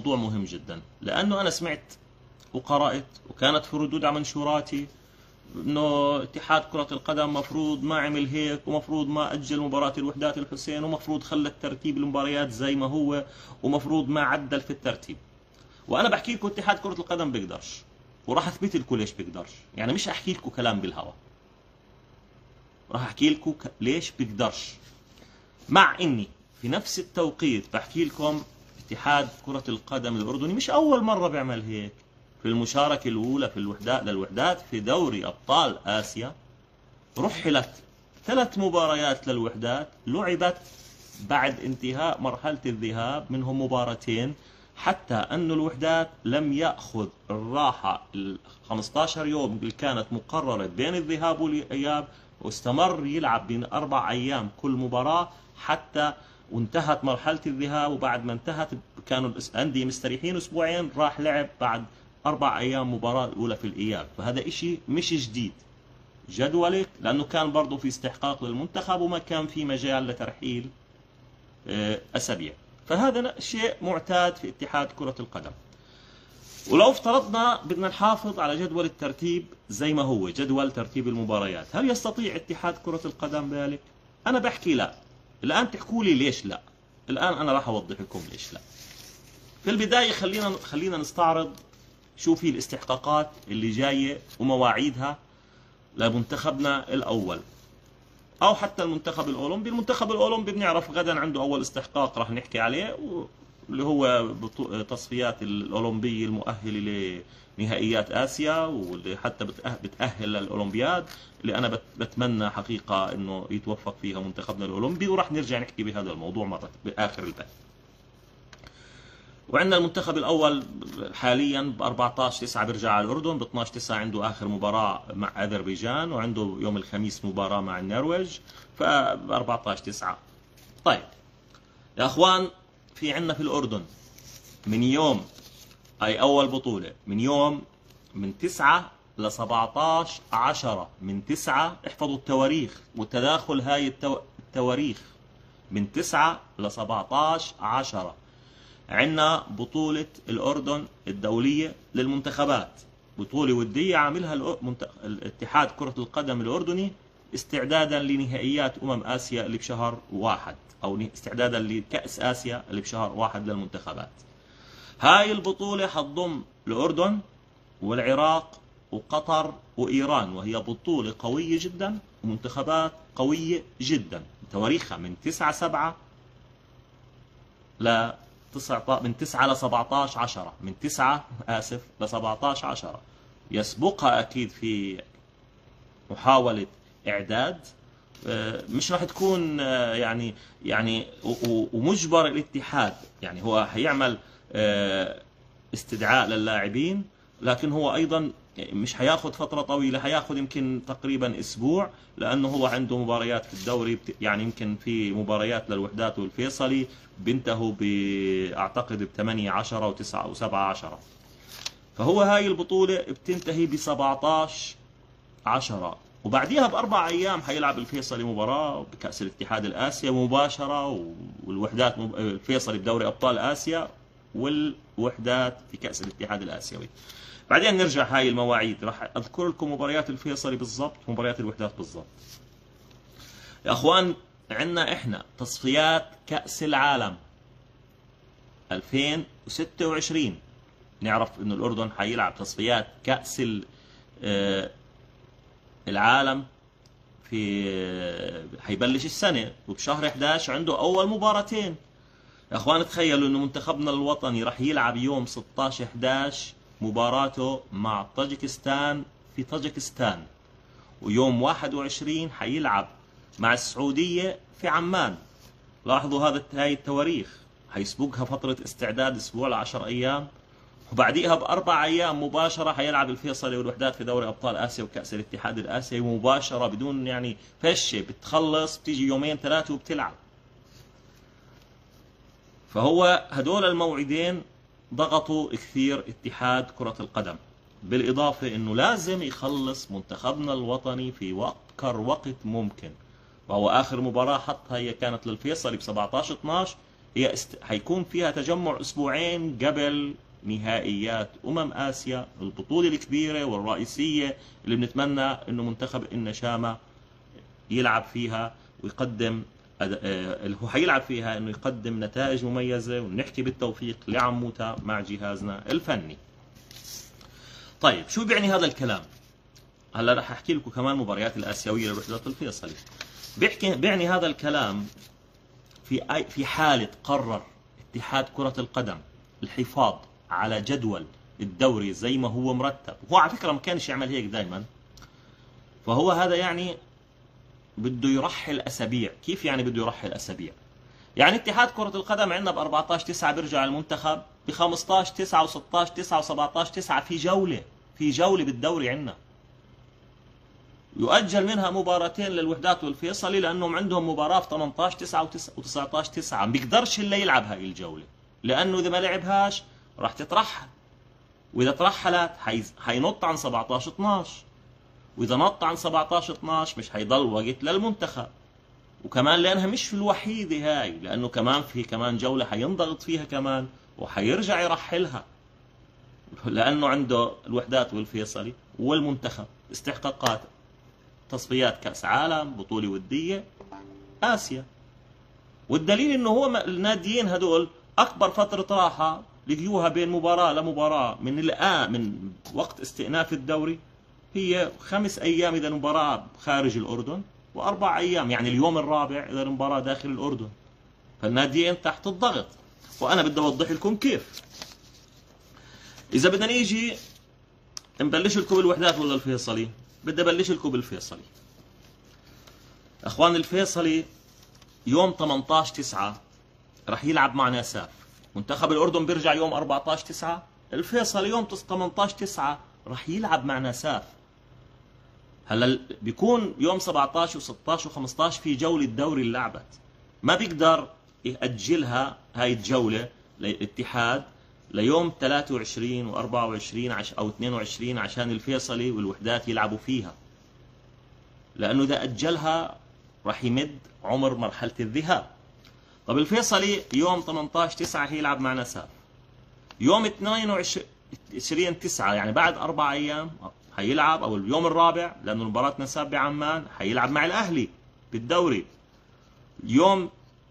موضوع مهم جدا، لأنه أنا سمعت وقرأت وكانت في ردود على منشوراتي انه اتحاد كرة القدم مفروض ما عمل هيك، ومفروض ما اجل مباراة الوحدات الحسين، ومفروض خلى ترتيب المباريات زي ما هو، ومفروض ما عدل في الترتيب. وانا بحكي لكم اتحاد كرة القدم بيقدرش، وراح اثبت لكم ليش بيقدرش. يعني مش احكي لكم كلام بالهواء، راح احكي لكم ليش بيقدرش. مع اني في نفس التوقيت بحكي لكم اتحاد كرة القدم الأردني مش أول مرة بيعمل هيك. في المشاركة الأولى في للوحدات في دوري أبطال آسيا رحلت 3 مباريات للوحدات، لعبت بعد انتهاء مرحلة الذهاب منهم مباراتين، حتى أن الوحدات لم يأخذ الراحة ال 15 يوم اللي كانت مقررة بين الذهاب والإياب، واستمر يلعب بين 4 أيام كل مباراة حتى وانتهت مرحلة الذهاب. وبعد ما انتهت كانوا الأندية مستريحين أسبوعين، راح لعب بعد 4 أيام مباراة الأولى في الإياب. فهذا إشي مش جديد جدولك، لأنه كان برضو في استحقاق للمنتخب وما كان في مجال لترحيل أسابيع. فهذا شيء معتاد في اتحاد كرة القدم. ولو افترضنا بدنا نحافظ على جدول الترتيب زي ما هو جدول ترتيب المباريات، هل يستطيع اتحاد كرة القدم ذلك؟ أنا بحكي لا. الآن تحكوا لي ليش لا. الآن أنا راح أوضح لكم ليش لا. في البداية خلينا نستعرض شو في الاستحقاقات اللي جاية ومواعيدها لمنتخبنا الأول، أو حتى المنتخب الأولمبي. المنتخب الأولمبي بنعرف غدا عنده أول استحقاق راح نحكي عليه، اللي هو تصفيات الأولمبية المؤهلة لنهائيات آسيا، واللي حتى بتأهل للأولمبياد، اللي أنا بتمنى حقيقة إنه يتوفق فيها منتخبنا الأولمبي، وراح نرجع نحكي بهذا الموضوع مرة بآخر البث. وعندنا المنتخب الأول حاليا ب 14/9 بيرجع على الأردن، ب 12/9 عنده آخر مباراة مع أذربيجان، وعنده يوم الخميس مباراة مع النرويج، فب 14/9. طيب يا أخوان، في عندنا في الأردن من يوم أي أول بطولة من 9 ل 17/10، من 9 احفظوا التواريخ وتداخل هاي التواريخ، من 9 ل 17/10 عندنا بطولة الأردن الدولية للمنتخبات، بطولة ودية عاملها الاتحاد كرة القدم الأردني استعدادا لنهائيات آسيا اللي بشهر 1، أو استعدادا لكأس آسيا اللي بشهر 1 للمنتخبات. هاي البطولة حتضم الأردن والعراق وقطر وإيران، وهي بطولة قوية جدا ومنتخبات قوية جدا. تواريخها من 9/7 من 9 ل 17/10، من 9 ل 17/10. يسبقها أكيد في محاولة إعداد، مش راح تكون يعني ومجبر الاتحاد، يعني هو هيعمل استدعاء للاعبين، لكن هو أيضا مش هياخد فترة طويلة، هياخد يمكن تقريبا أسبوع، لأنه هو عنده مباريات في الدوري، يعني يمكن في مباريات للوحدات والفيصلي بينتهوا أعتقد ب8/10 و9 و7/10. فهو هاي البطولة بتنتهي ب17/10، وبعديها ب4 أيام حيلعب الفيصلي مباراة بكأس الاتحاد الآسيا مباشرة، والوحدات الفيصلي بدوري أبطال آسيا، والوحدات في كأس الاتحاد الآسيوي. بعدين نرجع هاي المواعيد، راح أذكر لكم مباريات الفيصلي بالضبط ومباريات الوحدات بالضبط. يا أخوان، عندنا إحنا تصفيات كأس العالم 2026. نعرف إنه الأردن حيلعب تصفيات كأس العالم حيبلش السنة، وبشهر 11 عنده أول مباراتين. يا أخوان تخيلوا إنه منتخبنا الوطني راح يلعب يوم 16/11 مباراته مع طاجكستان في طاجكستان، ويوم 21 حيلعب مع السعودية في عمان. لاحظوا هاي التواريخ، حيسبقها فترة استعداد أسبوع ل10 أيام، وبعديها ب4 أيام مباشرة حيلعب الفيصلي والوحدات في دوري أبطال آسيا وكأس الاتحاد الآسيوي مباشرة، بدون يعني فشة، بتخلص بتيجي 2-3 وبتلعب. فهو هدول الموعدين ضغطوا كثير اتحاد كرة القدم، بالإضافة إنه لازم يخلص منتخبنا الوطني في وقت ممكن. وهو آخر مباراة حطها هي كانت للفيصلي ب17/12، حيكون فيها تجمع أسبوعين قبل نهائيات آسيا، البطولة الكبيرة والرئيسية اللي بنتمنى إنه منتخب النشامة يلعب فيها ويقدم اللي هو حيلعب فيها، إنه يقدم نتائج مميزة، ونحكي بالتوفيق لعموتا مع جهازنا الفني. طيب شو بيعني هذا الكلام؟ هلا رح احكي لكم كمان مباريات الآسيوية للوحدات الفيصلي. بيعني هذا الكلام في حالة قرر اتحاد كرة القدم الحفاظ على جدول الدوري زي ما هو مرتب، هو على فكرة ما كانش يعمل هيك دائما، فهو هذا يعني بده يرحل أسابيع. كيف يعني بده يرحل أسابيع؟ يعني اتحاد كرة القدم عندنا ب 14/9 بيرجع المنتخب، ب 15/9 و16/9 و17/9 في جولة بالدوري عندنا، يؤجل منها مباراتين للوحدات والفيصلي لأنهم عندهم مباراة في 18/9 و19/9، ما بيقدرش إلا يلعب هاي الجولة، لأنه إذا ما لعبهاش راح تترحل، وإذا ترحلت حينط عن 17/12، وإذا نط عن 17/12 مش حيضل وقت للمنتخب. وكمان لأنها مش الوحيدة هاي، لأنه كمان في كمان جولة حينضغط فيها كمان وحيرجع يرحلها، لأنه عنده الوحدات والفيصلي والمنتخب استحقاقات تصفيات كأس عالم، بطولة ودية، آسيا. والدليل انه هو الناديين هدول اكبر فترة راحة لقيوها بين مباراة لمباراة من وقت استئناف الدوري هي 5 ايام اذا المباراة خارج الاردن، و4 ايام يعني اليوم الرابع اذا المباراة داخل الاردن. فالناديين تحت الضغط، وانا بدي اوضح لكم كيف. اذا بدنا نيجي نبلش لكم بالوحدات ولا الفيصلي؟ بدي ابلش لكم بالفيصلي. اخوان الفيصلي يوم 18/9 رح يلعب مع ناساف، منتخب الاردن بيرجع يوم 14/9، الفيصلي يوم 18/9 رح يلعب مع ناساف. هلا بيكون يوم 17 و16 و15 في جولة دوري اللعبت، ما بيقدر يأجلها هاي الجولة للاتحاد ليوم 23 و24 أو 22 عشان الفيصلي والوحدات يلعبوا فيها، لأنه إذا أجلها راح يمد عمر مرحلة الذهاب. طب الفيصلي يوم 18/9 هيلعب مع نساف، يوم 22/9 يعني بعد 4 أيام حيلعب، أو اليوم الرابع لأنه مباراة نساف بعمان حيلعب مع الأهلي بالدوري. يوم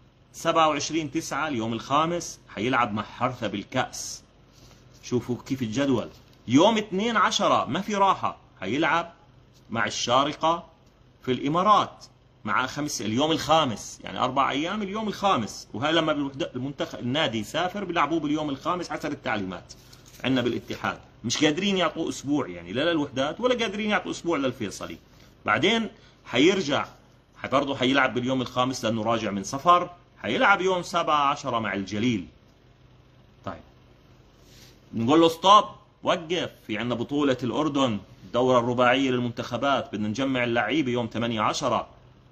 27/9 اليوم الخامس حيلعب مع حرثة بالكأس. شوفوا كيف الجدول. يوم 2/10 ما في راحة، حيلعب مع الشارقة في الإمارات مع اليوم الخامس، يعني 4 أيام اليوم الخامس. وهي لما المنتخب النادي يسافر بيلعبوه باليوم الخامس حسب التعليمات عندنا بالاتحاد. مش قادرين يعطوا أسبوع يعني لا للوحدات ولا قادرين يعطوا أسبوع للفيصلي. بعدين حيرجع برضه حيلعب باليوم الخامس لأنه راجع من سفر، حيلعب يوم 7/10 مع الجليل. طيب نقول له ستوب، وقف، في عندنا بطولة الأردن الدورة الرباعية للمنتخبات، بدنا نجمع اللعيبة يوم 8/10.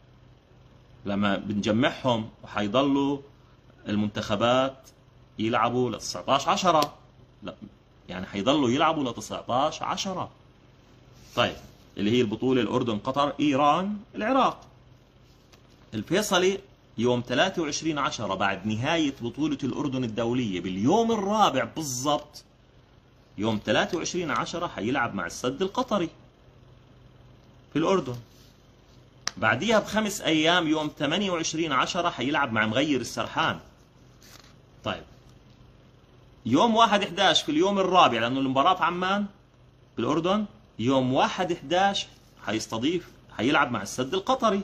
لما بنجمعهم وحيضلوا المنتخبات يلعبوا ل 19/10، لا يعني حيضلوا يلعبوا ل 19/10. طيب اللي هي البطولة الأردن، قطر، إيران، العراق. الفيصلي يوم 23/10 بعد نهاية بطولة الأردن الدولية باليوم الرابع بالضبط، يوم 23/10 حيلعب مع السد القطري في الأردن. بعديها ب5 أيام يوم 28/10 حيلعب مع مغير السرحان. طيب يوم 1/11 في اليوم الرابع لأنه المباراة في عمان بالأردن، يوم 1/11 حيلعب مع السد القطري.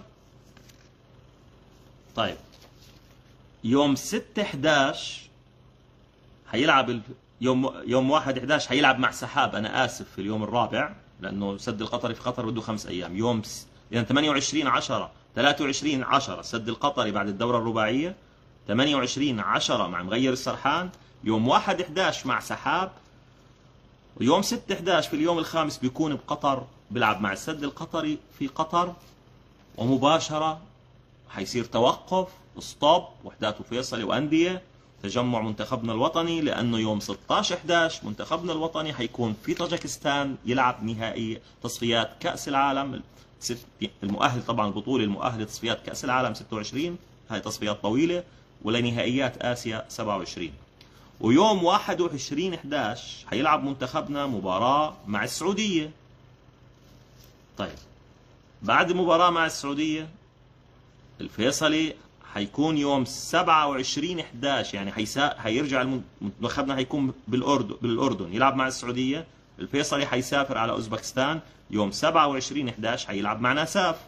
طيب يوم 6/11 حيلعب يوم 1/11 حيلعب مع سحاب، أنا آسف، في اليوم الرابع لأنه السد القطري في قطر بده 5 أيام. يوم يعني 28/10 23/10 السد القطري بعد الدورة الرباعية، 28/10 مع مغير السرحان، يوم 1/11 مع سحاب، ويوم 6/11 في اليوم الخامس بيكون بقطر بيلعب مع السد القطري في قطر. ومباشرة حيصير توقف ستوب وحدات وفيصلي وأندية تجمع منتخبنا الوطني، لأنه يوم 16/11 منتخبنا الوطني حيكون في طاجكستان يلعب نهائي تصفيات كأس العالم المؤهل، طبعا البطولة المؤهلة تصفيات كأس العالم 26، هاي تصفيات طويلة ولنهائيات آسيا 27. ويوم 21/11 حيلعب منتخبنا مباراة مع السعودية. طيب بعد المباراة مع السعودية الفيصلي حيكون يوم 27/11، يعني حيرجع منتخبنا حيكون بالأردن يلعب مع السعودية. الفيصلي حيسافر على أوزبكستان يوم 27/11 حيلعب مع ناساف.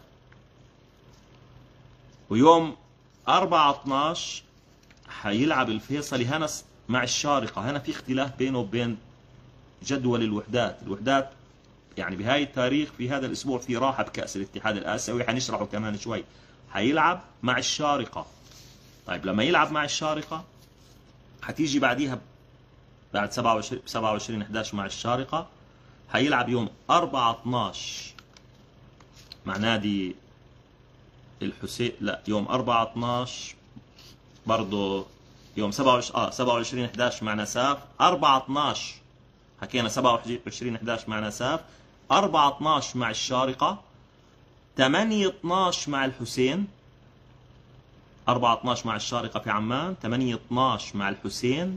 ويوم 4/12 حيلعب الفيصلي هنا مع الشارقة. هنا في اختلاف بينه وبين جدول الوحدات يعني بهاي التاريخ في هذا الأسبوع في راحة بكأس الاتحاد الآسيوي، حنشرحه كمان شوي. حيلعب مع الشارقة. طيب لما يلعب مع الشارقة حتيجي بعديها بعد 27/11 مع الشارقة حيلعب يوم 4/12 مع نادي الحسين. لا، يوم 4/12 برضه يوم 27/11 مع نساف. 4/12 حكينا 27/11 مع نساف. 4/12 مع الشارقة. 8/12 مع الحسين. 4/12 مع الشارقة في عمان. 8/12 مع الحسين.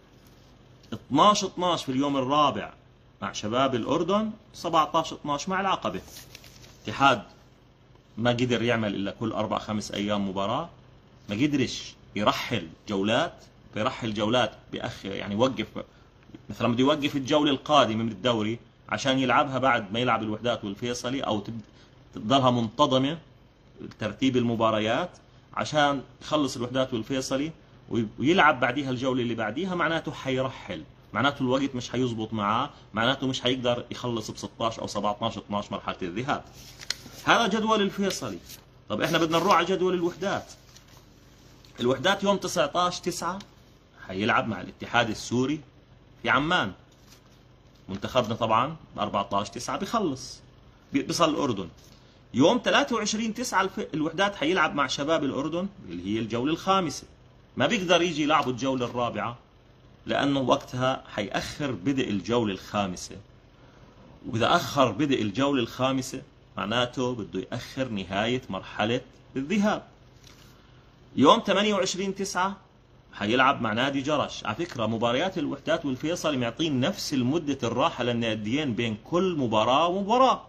12/12 في اليوم الرابع مع شباب الأردن. 17/12 مع العقبة. اتحاد ما قدر يعمل إلا كل 4-5 أيام مباراة، ما قدرش يرحل جولات. بيرحل جولات بأخر، يعني يوقف مثلا بده يوقف الجولة القادمة من الدوري عشان يلعبها بعد ما يلعب الوحدات والفيصلي، أو تضلها منتظمة ترتيب المباريات عشان يخلص الوحدات والفيصلي ويلعب بعديها الجولة اللي بعديها. معناته حيرحل، معناته الوقت مش حيزبط معاه، معناته مش حيقدر يخلص ب 16 أو 17-12 مرحلة الذهاب. هذا جدول الفيصلي. طب احنا بدنا نروح على جدول الوحدات. الوحدات يوم 19/9 حيلعب مع الاتحاد السوري في عمان. منتخبنا طبعا 14/9 بيخلص بيصل الأردن. يوم 23/9 الوحدات حيلعب مع شباب الأردن اللي هي الجولة الخامسة. ما بيقدر يجي يلعبوا الجولة الرابعة لأنه وقتها حيأخر بدء الجولة الخامسة، وإذا أخر بدء الجولة الخامسة معناته بده يأخر نهاية مرحلة الذهاب. يوم 28/9 حيلعب مع نادي جرش. على فكرة مباريات الوحدات والفيصل معطين نفس المدة الراحة للناديين بين كل مباراة ومباراة.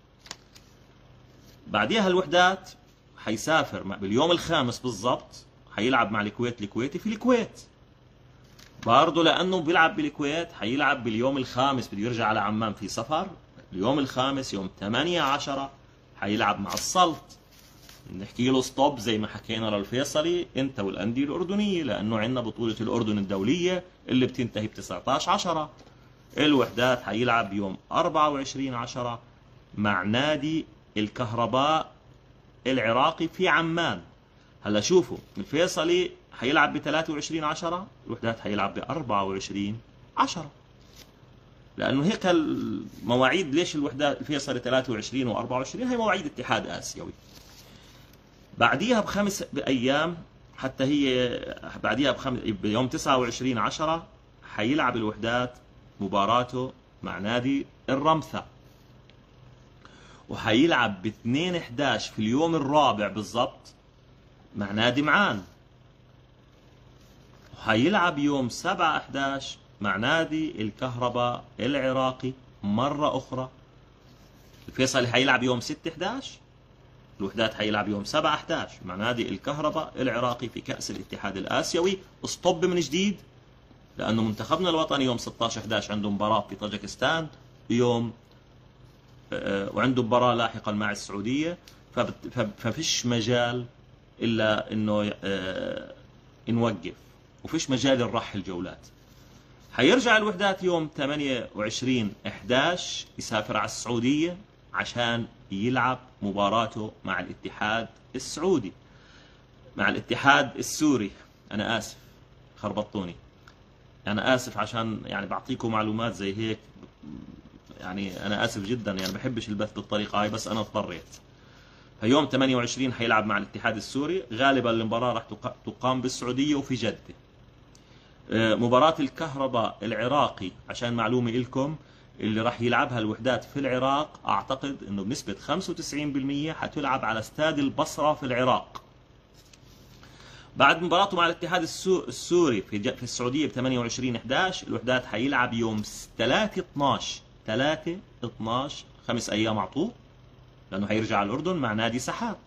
بعديها الوحدات حيسافر باليوم الخامس بالضبط، حيلعب مع الكويت الكويتي في الكويت. برضه لأنه بيلعب بالكويت حيلعب باليوم الخامس، بده يرجع على عمان في سفر. اليوم الخامس يوم 8/10 حيلعب مع السلط. نحكي له ستوب زي ما حكينا للفيصلي انت والانديه الاردنيه، لانه عندنا بطوله الاردن الدوليه اللي بتنتهي ب 19/10. الوحدات حيلعب يوم 24/10 مع نادي الكهرباء العراقي في عمان. هلا شوفوا الفيصلي حيلعب ب 23/10، الوحدات حيلعب ب 24/10، لانه هيك المواعيد. ليش الوحدات الفيصلي 23 و24؟ هي مواعيد اتحاد اسيوي. بعديها ب5 أيام، حتى هي بعديها بيوم 29/10 حيلعب الوحدات مباراته مع نادي الرمثة، وحيلعب ب2/11 في اليوم الرابع بالضبط مع نادي معان، وحيلعب يوم 7/11 مع نادي الكهرباء العراقي مرة أخرى. الفيصلي حيلعب يوم 6/11، الوحدات حيلعب يوم 7/11 مع نادي الكهرباء العراقي في كأس الاتحاد الآسيوي. اسطب من جديد لأنه منتخبنا الوطني يوم 16/11 عنده مباراة في طاجكستان يوم وعنده مباراة لاحقا مع السعودية، ففيش مجال إلا إنه نوقف، وفيش مجال نرحل الجولات. حيرجع الوحدات يوم 28/11 يسافر على السعودية عشان يلعب مباراته مع الاتحاد السعودي، مع الاتحاد السوري. أنا آسف خربطوني، أنا آسف عشان يعني بعطيكم معلومات زي هيك، يعني أنا آسف جدا، يعني بحبش البث بالطريقة هاي بس أنا اضطريت. فيوم 28 حيلعب مع الاتحاد السوري. غالبا المباراة راح تقام بالسعودية وفي جدة. مباراة الكهرباء العراقي عشان معلومة لكم اللي راح يلعبها الوحدات في العراق، أعتقد أنه بنسبة 95% حتلعب على استاد البصرة في العراق. بعد مباراته مع الاتحاد السوري في السعوديه ب 28/11 الوحدات حيلعب يوم 3/12 3/12 5 ايام اعطوه، لانه حيرجع على الاردن مع نادي سحاب.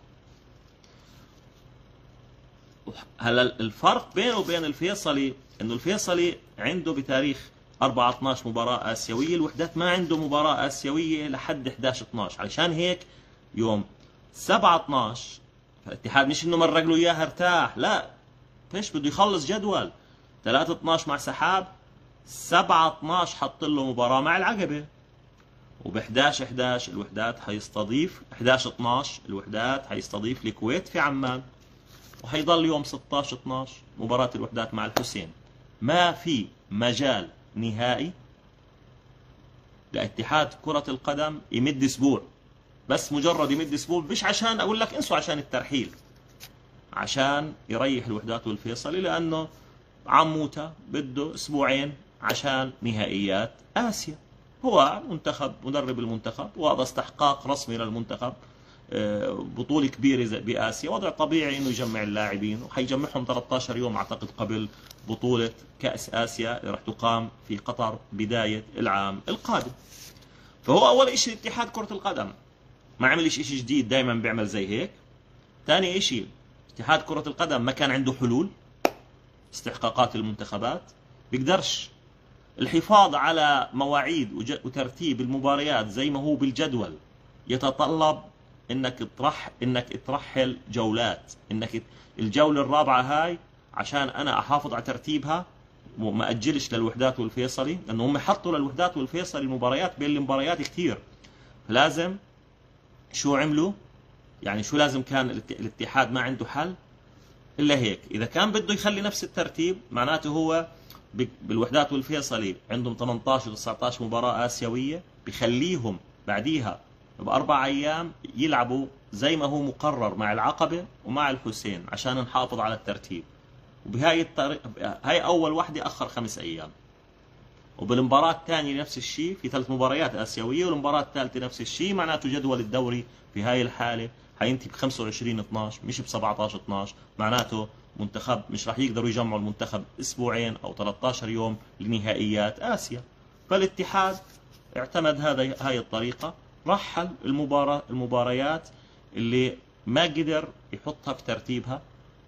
هلا الفرق بينه وبين الفيصلي انه الفيصلي عنده بتاريخ 4/12 مباراة آسيوية، الوحدات ما عنده مباراة آسيوية لحد 11/12. علشان هيك يوم 7/12 الاتحاد مش انه مرق له اياها ارتاح، لا، فيش بده يخلص جدول. 3/12 مع سحاب، 7/12 حط له مباراة مع العقبة، وب 11/11 الوحدات حيستضيف 11/12 الوحدات حيستضيف الكويت في عمان، وحيضل يوم 16/12 مباراة الوحدات مع الحسين. ما في مجال نهائي لاتحاد كرة القدم يمد اسبوع، بس مجرد يمد اسبوع، مش عشان اقول لك انسوا عشان الترحيل، عشان يريح الوحدات والفيصلي، لانه عموته بده اسبوعين عشان نهائيات اسيا. هو منتخب مدرب المنتخب، وهذا استحقاق رسمي للمنتخب، بطولة كبيرة بآسيا، وضع طبيعي انه يجمع اللاعبين، وحيجمعهم 13 يوم اعتقد قبل بطولة كأس آسيا اللي راح تقام في قطر بداية العام القادم. فهو اول شيء اتحاد كرة القدم ما عملش شيء جديد، دائما بيعمل زي هيك. ثاني شيء اتحاد كرة القدم ما كان عنده حلول استحقاقات المنتخبات، بيقدرش الحفاظ على مواعيد وترتيب المباريات زي ما هو بالجدول، يتطلب انك ترحل جولات، انك الجولة الرابعة هاي عشان انا احافظ على ترتيبها وما اجلش للوحدات والفيصلي، لانه هم حطوا للوحدات والفيصلي المباريات بين المباريات كثير، فلازم شو عملوا؟ يعني شو لازم كان الاتحاد ما عنده حل الا هيك. اذا كان بده يخلي نفس الترتيب معناته هو بالوحدات والفيصلي عندهم 18 و19 مباراة آسيوية، بخليهم بعديها ب4 أيام يلعبوا زي ما هو مقرر مع العقبة ومع الحسين عشان نحافظ على الترتيب. وبهاي الطريقة هاي أول واحدة أخر 5 أيام، وبالمباراة الثانية نفس الشيء، في 3 مباريات آسيوية، والمباراة الثالثة نفس الشيء. معناته جدول الدوري في هاي الحالة حينتهي ب 25/12 مش ب 17/12. معناته منتخب مش راح يقدروا يجمعوا المنتخب اسبوعين او 13 يوم لنهائيات اسيا. فالاتحاد اعتمد هاي الطريقة، رحل المباريات اللي ما قدر يحطها في ترتيبها،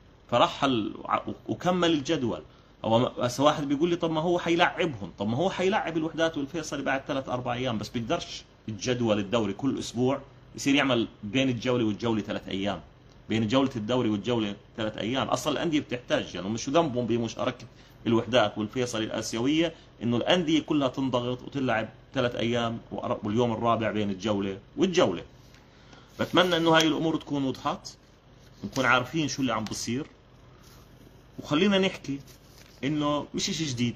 فرحل وكمل الجدول. هو واحد بيقول لي طب ما هو حيلعبهم، طب ما هو حيلعب الوحدات والفيصلي بعد 3-4 ايام، بس بيقدرش الجدول الدوري كل اسبوع يصير يعمل بين الجولة والجولة 3 ايام، بين جولة الدوري والجولة 3 ايام. اصلا الاندية بتحتاج، يعني مش ذنبهم بمشاركة الوحدات والفيصلي الاسيوية انه الاندية كلها تنضغط وتلعب 3 ايام واليوم الرابع بين الجولة والجولة. بتمنى انه هاي الامور تكون وضحت، نكون عارفين شو اللي عم بصير. وخلينا نحكي انه مش شيء جديد،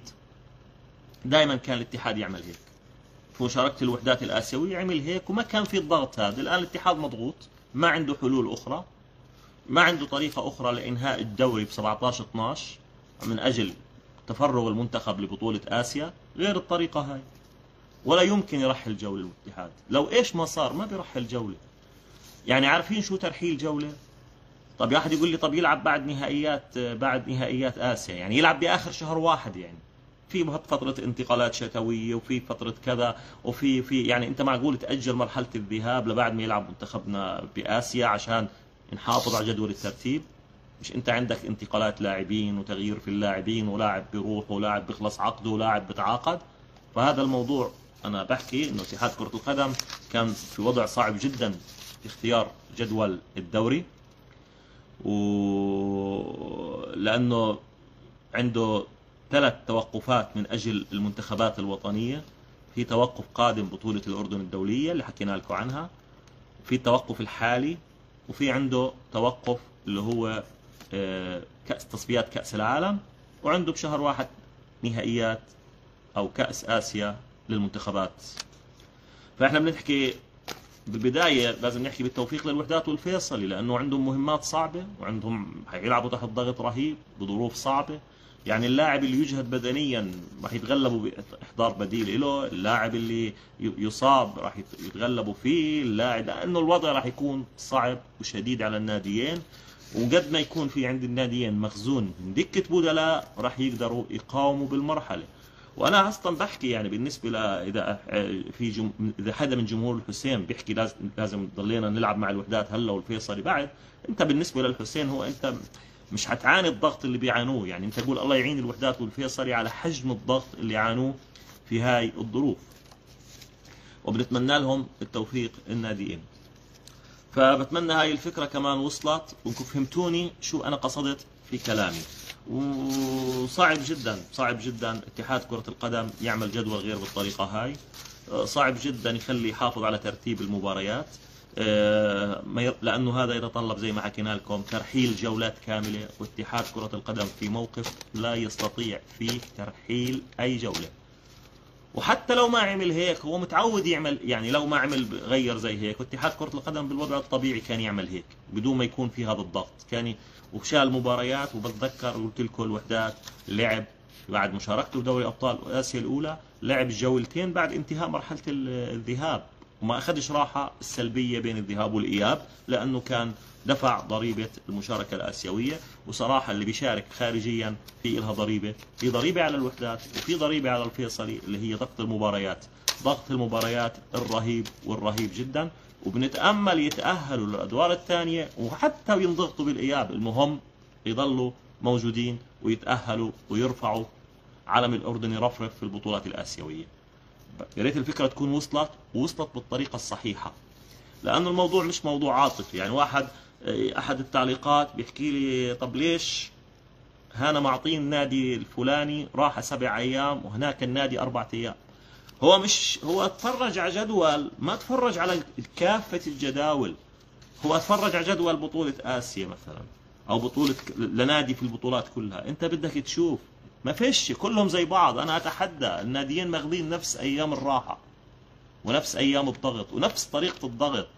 دائما كان الاتحاد يعمل هيك في مشاركة الوحدات الآسيوية، عمل هيك وما كان في الضغط هذا. الآن الاتحاد مضغوط، ما عنده حلول أخرى، ما عنده طريقة أخرى لإنهاء الدوري ب 17/12 من أجل تفرغ المنتخب لبطولة آسيا غير الطريقة هاي. ولا يمكن يرحل جولة الاتحاد، لو إيش ما صار ما بيرحل جولة. يعني عارفين شو ترحيل جولة؟ طب واحد يقول لي طب يلعب بعد نهائيات آسيا، يعني يلعب بآخر شهر واحد، يعني في فترة انتقالات شتوية وفي فترة كذا وفي يعني انت معقول تأجل مرحلة الذهاب لبعد ما يلعب منتخبنا بآسيا عشان نحافظ على جدول الترتيب؟ مش انت عندك انتقالات لاعبين وتغيير في اللاعبين، ولاعب بيروح ولاعب بيخلص عقده ولاعب بتعاقد. فهذا الموضوع انا بحكي انه اتحاد كرة القدم كان في وضع صعب جدا في اختيار جدول الدوري، ولأنه عنده 3 توقفات من أجل المنتخبات الوطنية. في توقف قادم بطولة الأردن الدولية اللي حكينا لكم عنها، في التوقف الحالي، وفي عنده توقف اللي هو تصفيات كأس العالم، وعنده بشهر 1 نهائيات أو كأس آسيا للمنتخبات. فإحنا بنحكي بالبداية لازم نحكي بالتوفيق للوحدات والفيصلي، لأنه عندهم مهمات صعبة وعندهم حيلعبوا تحت ضغط رهيب بظروف صعبة. يعني اللاعب اللي يجهد بدنيا راح يتغلبوا بإحضار بديل له، اللاعب اللي يصاب راح يتغلبوا فيه، اللاعب لأنه الوضع راح يكون صعب وشديد على الناديين. وقد ما يكون في عند الناديين مخزون من دكة بدلاء راح يقدروا يقاوموا بالمرحلة. وانا اصلا بحكي يعني بالنسبه اذا اذا حدا من جمهور الحسين بيحكي لازم ضلينا نلعب مع الوحدات هلا والفيصلي بعد، انت بالنسبه للحسين هو انت مش هتعاني الضغط اللي بيعانوه، يعني انت تقول الله يعين الوحدات والفيصلي على حجم الضغط اللي يعانوه في هاي الظروف، وبنتمنى لهم التوفيق الناديين. فبتمنى هاي الفكرة كمان وصلت وانكم فهمتوني شو انا قصدت في كلامي. وصعب جدا صعب جدا اتحاد كرة القدم يعمل جدول غير بالطريقة هاي، صعب جدا يخلي يحافظ على ترتيب المباريات، لأنه هذا يتطلب زي ما حكينا لكم ترحيل جولات كاملة، واتحاد كرة القدم في موقف لا يستطيع فيه ترحيل أي جولة. وحتى لو ما عمل هيك هو متعود يعمل، يعني لو ما عمل غير زي هيك، واتحاد كرة القدم بالوضع الطبيعي كان يعمل هيك بدون ما يكون في هذا الضغط، كان وشال مباريات. وبتذكر قلت لكم الوحدات لعب بعد مشاركته بدوري ابطال اسيا الاولى لعب جولتين بعد انتهاء مرحلة الذهاب، وما اخذش راحة السلبية بين الذهاب والاياب، لانه كان دفع ضريبة المشاركة الآسيوية. وصراحة اللي بيشارك خارجيا في إلها ضريبة، في ضريبة على الوحدات وفي ضريبة على الفيصلي اللي هي ضغط المباريات، ضغط المباريات الرهيب والرهيب جدا. وبنتأمل يتأهلوا للأدوار الثانية وحتى ينضغطوا بالإياب، المهم يضلوا موجودين ويتأهلوا ويرفعوا علم الأردن يرفرف في البطولات الآسيوية. يا ريت الفكرة تكون وصلت بالطريقة الصحيحة، لأنه الموضوع مش موضوع عاطفي. يعني أحد التعليقات بيحكي لي طب ليش هانا معطين النادي الفلاني راحة 7 أيام وهناك النادي 4 أيام؟ هو اتفرج على جدول، ما تفرج على كافة الجداول. هو اتفرج على جدول بطولة آسيا مثلا أو بطولة لنادي في البطولات كلها، أنت بدك تشوف ما فيش كلهم زي بعض. أنا أتحدى الناديين ماخذين نفس أيام الراحة ونفس أيام الضغط ونفس طريقة الضغط.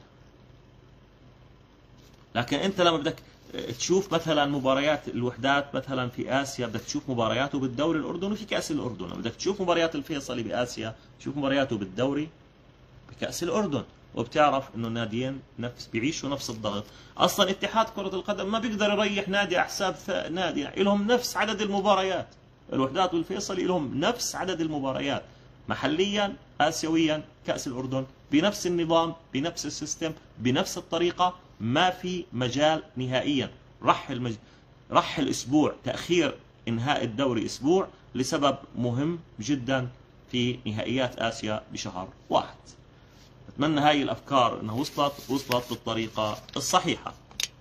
لكن أنت لما بدك تشوف مثلا مباريات الوحدات مثلا في آسيا، بدك تشوف مبارياته بالدوري الأردني وفي كأس الأردن، بدك تشوف مباريات الفيصلي بآسيا تشوف مبارياته بالدوري بكأس الأردن، وبتعرف إنه الناديين بيعيشوا نفس الضغط. أصلا اتحاد كرة القدم ما بيقدر يريح نادي على حساب نادي، يعني لهم نفس عدد المباريات. الوحدات والفيصلي لهم نفس عدد المباريات محليا آسيويا كأس الأردن، بنفس النظام بنفس السيستم بنفس الطريقة، ما في مجال نهائيا. رحل أسبوع، تأخير إنهاء الدوري أسبوع لسبب مهم جدا في نهائيات آسيا بشهر 1. أتمنى هاي الأفكار أنها وصلت بالطريقة الصحيحة.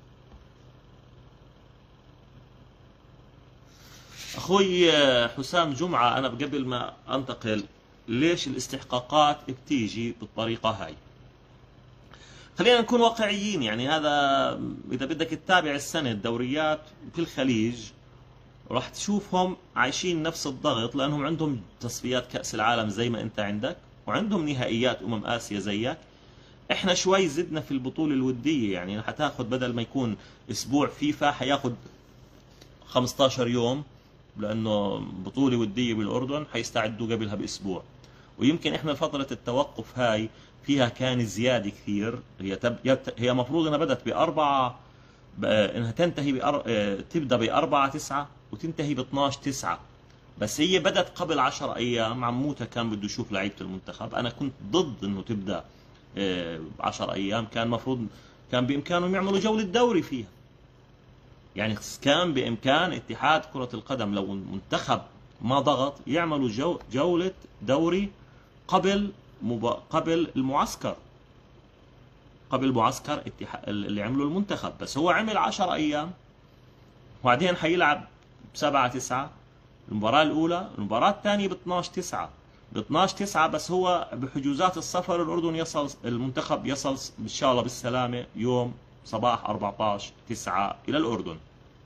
أخوي حسام جمعة، أنا قبل ما أنتقل ليش الاستحقاقات بتيجي بالطريقة هاي؟ خلينا نكون واقعيين. يعني هذا إذا بدك تتابع السنة الدوريات في الخليج راح تشوفهم عايشين نفس الضغط، لأنهم عندهم تصفيات كأس العالم زي ما أنت عندك، وعندهم نهائيات آسيا زيك. إحنا شوي زدنا في البطولة الودية، يعني حتاخذ بدل ما يكون أسبوع فيفا حياخذ 15 يوم، لأنه بطولة ودية بالأردن حيستعدوا قبلها بأسبوع. ويمكن إحنا فترة التوقف هاي فيها كان زيادة كثير. هي مفروض انها بدت انها تبدا ب4/9 وتنتهي ب12/9، بس هي بدت قبل 10 ايام. عموتها كان بده يشوف لعيبة المنتخب، انا كنت ضد انه تبدا 10 ايام. كان بامكانهم يعملوا جولة دوري فيها. يعني كان بامكان اتحاد كرة القدم لو المنتخب ما ضغط يعملوا جولة دوري قبل المعسكر، قبل معسكر اللي عمله المنتخب. بس هو عمل 10 أيام وبعدين حيلعب ب7/9 المباراة الأولى، المباراة الثانية ب12/9 ب12/9. بس هو بحجوزات السفر الأردن المنتخب يصل إن شاء الله بالسلامة يوم صباح 14/9 إلى الأردن.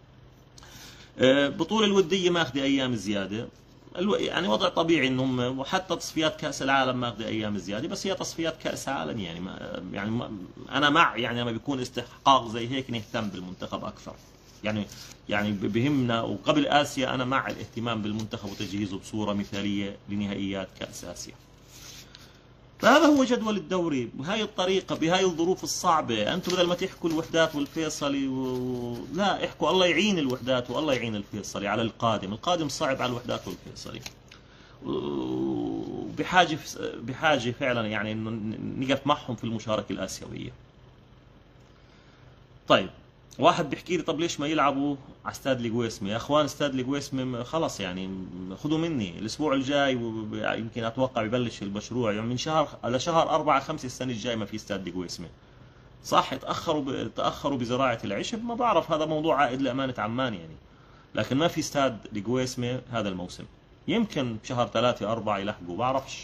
بطولة الودية ماخذة أيام زيادة، يعني وضع طبيعي انهم، وحتى تصفيات كاس العالم ماخذه ايام زياده، بس هي تصفيات كاس عالم. يعني انا مع، يعني لما بيكون استحقاق زي هيك نهتم بالمنتخب اكثر. يعني بهمنا. وقبل اسيا انا مع الاهتمام بالمنتخب وتجهيزه بصوره مثاليه لنهائيات كاس اسيا. فهذا هو جدول الدوري بهاي الطريقة بهاي الظروف الصعبة. أنتم بدل ما تحكوا الوحدات والفيصلي لا احكوا الله يعين الوحدات والله يعين الفيصلي على القادم صعب على الوحدات والفيصلي، بحاجة فعلا يعني انه نقف معهم في المشاركة الآسيوية. طيب واحد بيحكي لي طب ليش ما يلعبوا على استاد القويسمي؟ يا اخوان استاد القويسمي خلص يعني خذوا مني الاسبوع الجاي يمكن اتوقع ببلش المشروع يعني من شهر لشهر 4 5 السنة الجاي ما في استاد القويسمي. صح تأخروا بزراعة العشب، ما بعرف هذا موضوع عائد لأمانة عمان يعني، لكن ما في استاد القويسمي هذا الموسم. يمكن بشهر 3 4 يلحقوا بعرفش.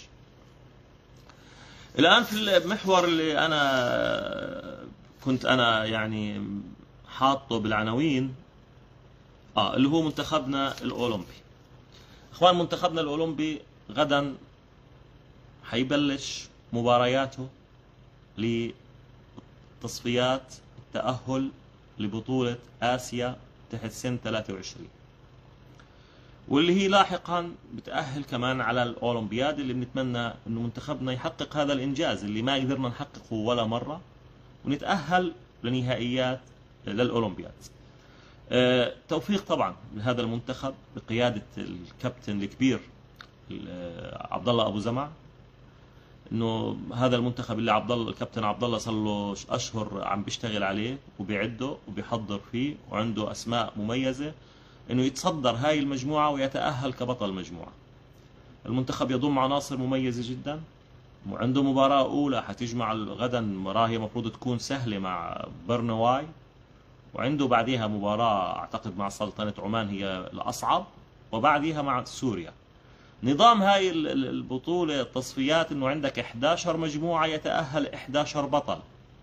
الآن في المحور اللي كنت أنا يعني حاطه بالعناوين اللي هو منتخبنا الأولمبي. اخوان منتخبنا الأولمبي غدا حيبلش مبارياته لتصفيات التأهل لبطولة آسيا تحت سن 23، واللي هي لاحقا بتأهل كمان على الأولمبياد اللي بنتمنى انه منتخبنا يحقق هذا الإنجاز اللي ما قدرنا نحققه ولا مرة، ونتأهل لنهائيات للأولمبياد. توفيق طبعا لهذا المنتخب بقيادة الكابتن الكبير عبد الله أبو زمع، انه هذا المنتخب اللي الكابتن عبد الله صار له اشهر عم بيشتغل عليه وبيعده وبيحضر فيه، وعنده اسماء مميزة انه يتصدر هاي المجموعة ويتأهل كبطل مجموعة. المنتخب يضم عناصر مميزة جدا، وعنده مباراة أولى حتجمع غدا، مباراة هي مفروض تكون سهلة مع برنواي، وعنده بعديها مباراة أعتقد مع سلطنة عمان هي الأصعب، وبعديها مع سوريا. نظام هاي البطولة التصفيات إنه عندك 11 مجموعة يتأهل 11 بطل،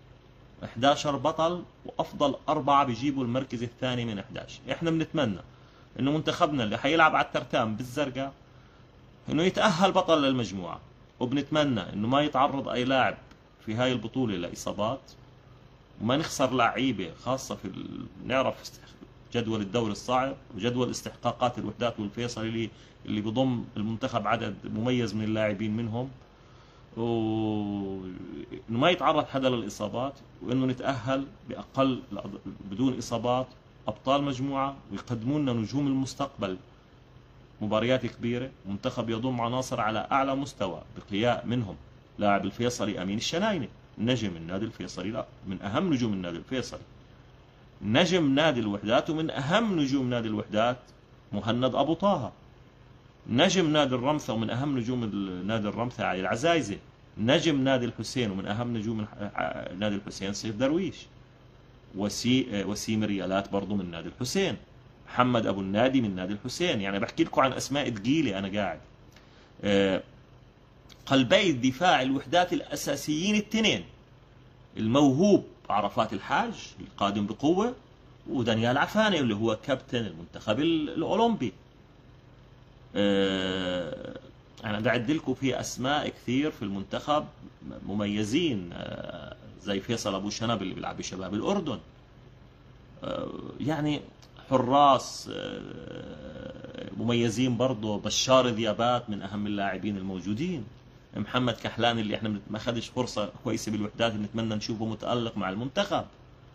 11 بطل وأفضل 4 بيجيبوا المركز الثاني من 11. إحنا بنتمنى إنه منتخبنا اللي حيلعب على الترتان بالزرقاء إنه يتأهل بطل للمجموعة، وبنتمنى إنه ما يتعرض أي لاعب في هاي البطولة لإصابات، وما نخسر لعيبة، خاصة نعرف جدول الدوري الصعب وجدول استحقاقات الوحدات والفيصل اللي بضم المنتخب عدد مميز من اللاعبين منهم، وإنه ما يتعرض حدا للإصابات، وإنه نتأهل بدون إصابات أبطال مجموعة، ويقدموا لنا نجوم المستقبل مباريات كبيرة. منتخب يضم عناصر على أعلى مستوى بقياء منهم لاعب الفيصلي أمين الشنايني، نجم النادي الفيصلي، لا من أهم نجوم النادي الفيصلي، نجم نادي الوحدات، ومن أهم نجوم نادي الوحدات مهند أبو طه، نجم نادي الرمثة ومن أهم نجوم نادي الرمثة علي العزايزة، نجم نادي الحسين ومن أهم نجوم نادي الحسين سيف درويش، وسيم ريالات برضو من نادي الحسين، محمد أبو النادي من نادي الحسين. يعني بحكي لكم عن أسماء ثقيلة أنا قاعد. قلبي الدفاع الوحدات الأساسيين الاثنين، الموهوب عرفات الحاج القادم بقوة، ودانيال عفاني اللي هو كابتن المنتخب الأولمبي. أنا بعد لكم في أسماء كثير في المنتخب مميزين، زي فيصل أبو شنب اللي بيلعب بشباب الأردن، يعني حراس مميزين برضه، بشار ذيابات من أهم اللاعبين الموجودين، محمد كحلان اللي احنا ما خدش فرصة كويسة بالوحدات نتمنى نشوفه متألق مع المنتخب.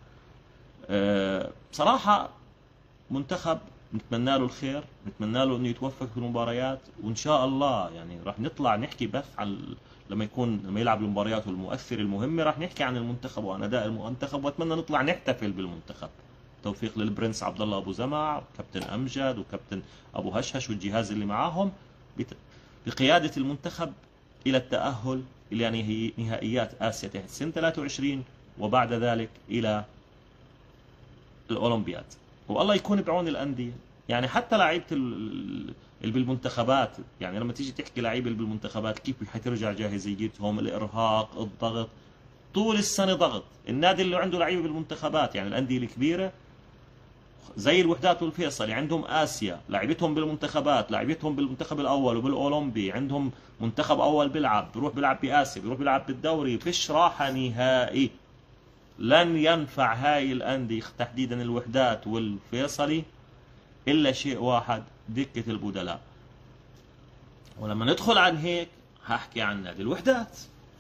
بصراحة منتخب نتمنى له الخير، نتمنى له انه يتوفق في المباريات، وان شاء الله يعني راح نطلع نحكي بث عن لما يلعب المباريات المؤثرة المهمة، راح نحكي عن المنتخب وعن اداء المنتخب، واتمنى نطلع نحتفل بالمنتخب. توفيق للبرنس عبد الله ابو زمع، وكابتن امجد، وكابتن ابو هشهش، والجهاز اللي معاهم بقيادة المنتخب الى التأهل الى نهائيات اسيا تحت سن 23، وبعد ذلك الى الاولمبياد. والله يكون بعون الأندية، يعني حتى لعيبة اللي بالمنتخبات، يعني لما تيجي تحكي لعيبة اللي بالمنتخبات كيف حترجع جاهزيتهم، الإرهاق، الضغط، طول السنة ضغط. النادي اللي عنده لعيبة بالمنتخبات يعني الأندية الكبيرة زي الوحدات والفيصلي عندهم آسيا، لعيبتهم بالمنتخبات، لعيبتهم بالمنتخب الأول وبالأولمبي، عندهم منتخب أول بيروح بيلعب بآسيا، بيروح بيلعب بالدوري، فيش راحة نهائي. لن ينفع هاي الأندية تحديدا الوحدات والفيصلي إلا شيء واحد، دكة البدلاء. ولما ندخل عن هيك هحكي عن نادي الوحدات.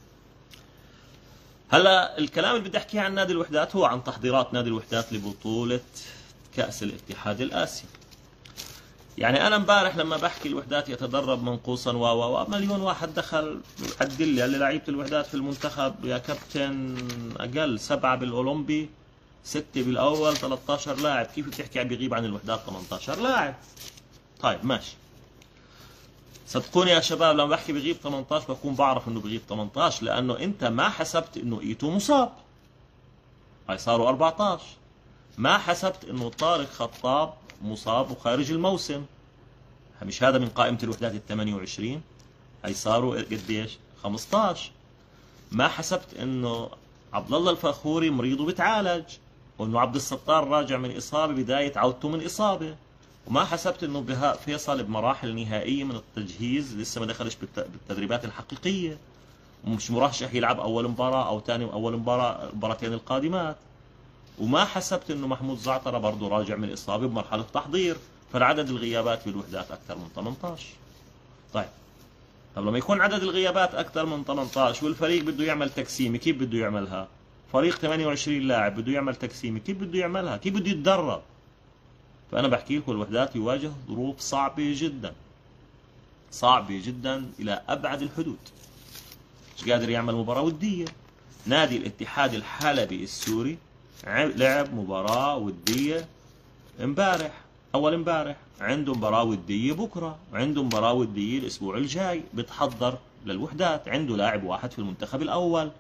هلا الكلام اللي بدي احكيه عن نادي الوحدات هو عن تحضيرات نادي الوحدات لبطولة كأس الاتحاد الآسيوي. يعني أنا امبارح لما بحكي الوحدات يتدرب منقوصا مليون واحد دخل عدل لي قال لي لعيبة الوحدات في المنتخب يا كابتن أقل 7 بالأولمبي 6 بالأول 13 لاعب، كيف بتحكي بيغيب عن الوحدات 18 لاعب؟ طيب ماشي، صدقوني يا شباب لما بحكي بغيب 18 بكون بعرف انه بغيب 18 لانه انت ما حسبت انه ايتو مصاب، هاي صاروا 14. ما حسبت انه طارق خطاب مصاب وخارج الموسم، مش هذا من قائمة الوحدات ال 28، هاي صاروا قديش؟ 15. ما حسبت انه عبد الله الفخوري مريض وبتعالج، وانه عبد الستار راجع من اصابة بداية عودته من اصابة، وما حسبت انه بهاء فيصل بمراحل نهائية من التجهيز لسه ما دخلش بالتدريبات الحقيقية، ومش مرشح يلعب اول مباراة او ثاني اول مباراة المباراتين القادمات. وما حسبت انه محمود زعترة برضه راجع من اصابة بمرحلة تحضير، فالعدد الغيابات بالوحدات اكثر من 18. طيب لما يكون عدد الغيابات اكثر من 18 والفريق بده يعمل تقسيمة، كيف بده يعملها؟ فريق 28 لاعب بده يعمل تقسيمة، كيف بده يعملها؟ كيف بده يتدرب؟ فأنا بحكي لكم الوحدات يواجه ظروف صعبة جدا، صعبة جدا إلى أبعد الحدود، مش قادر يعمل مباراة ودية. نادي الاتحاد الحلبي السوري لعب مباراة ودية امبارح، أول امبارح، عنده مباراة ودية بكرة، وعنده مباراة ودية الأسبوع الجاي، بتحضر للوحدات، عنده لاعب واحد في المنتخب الأول.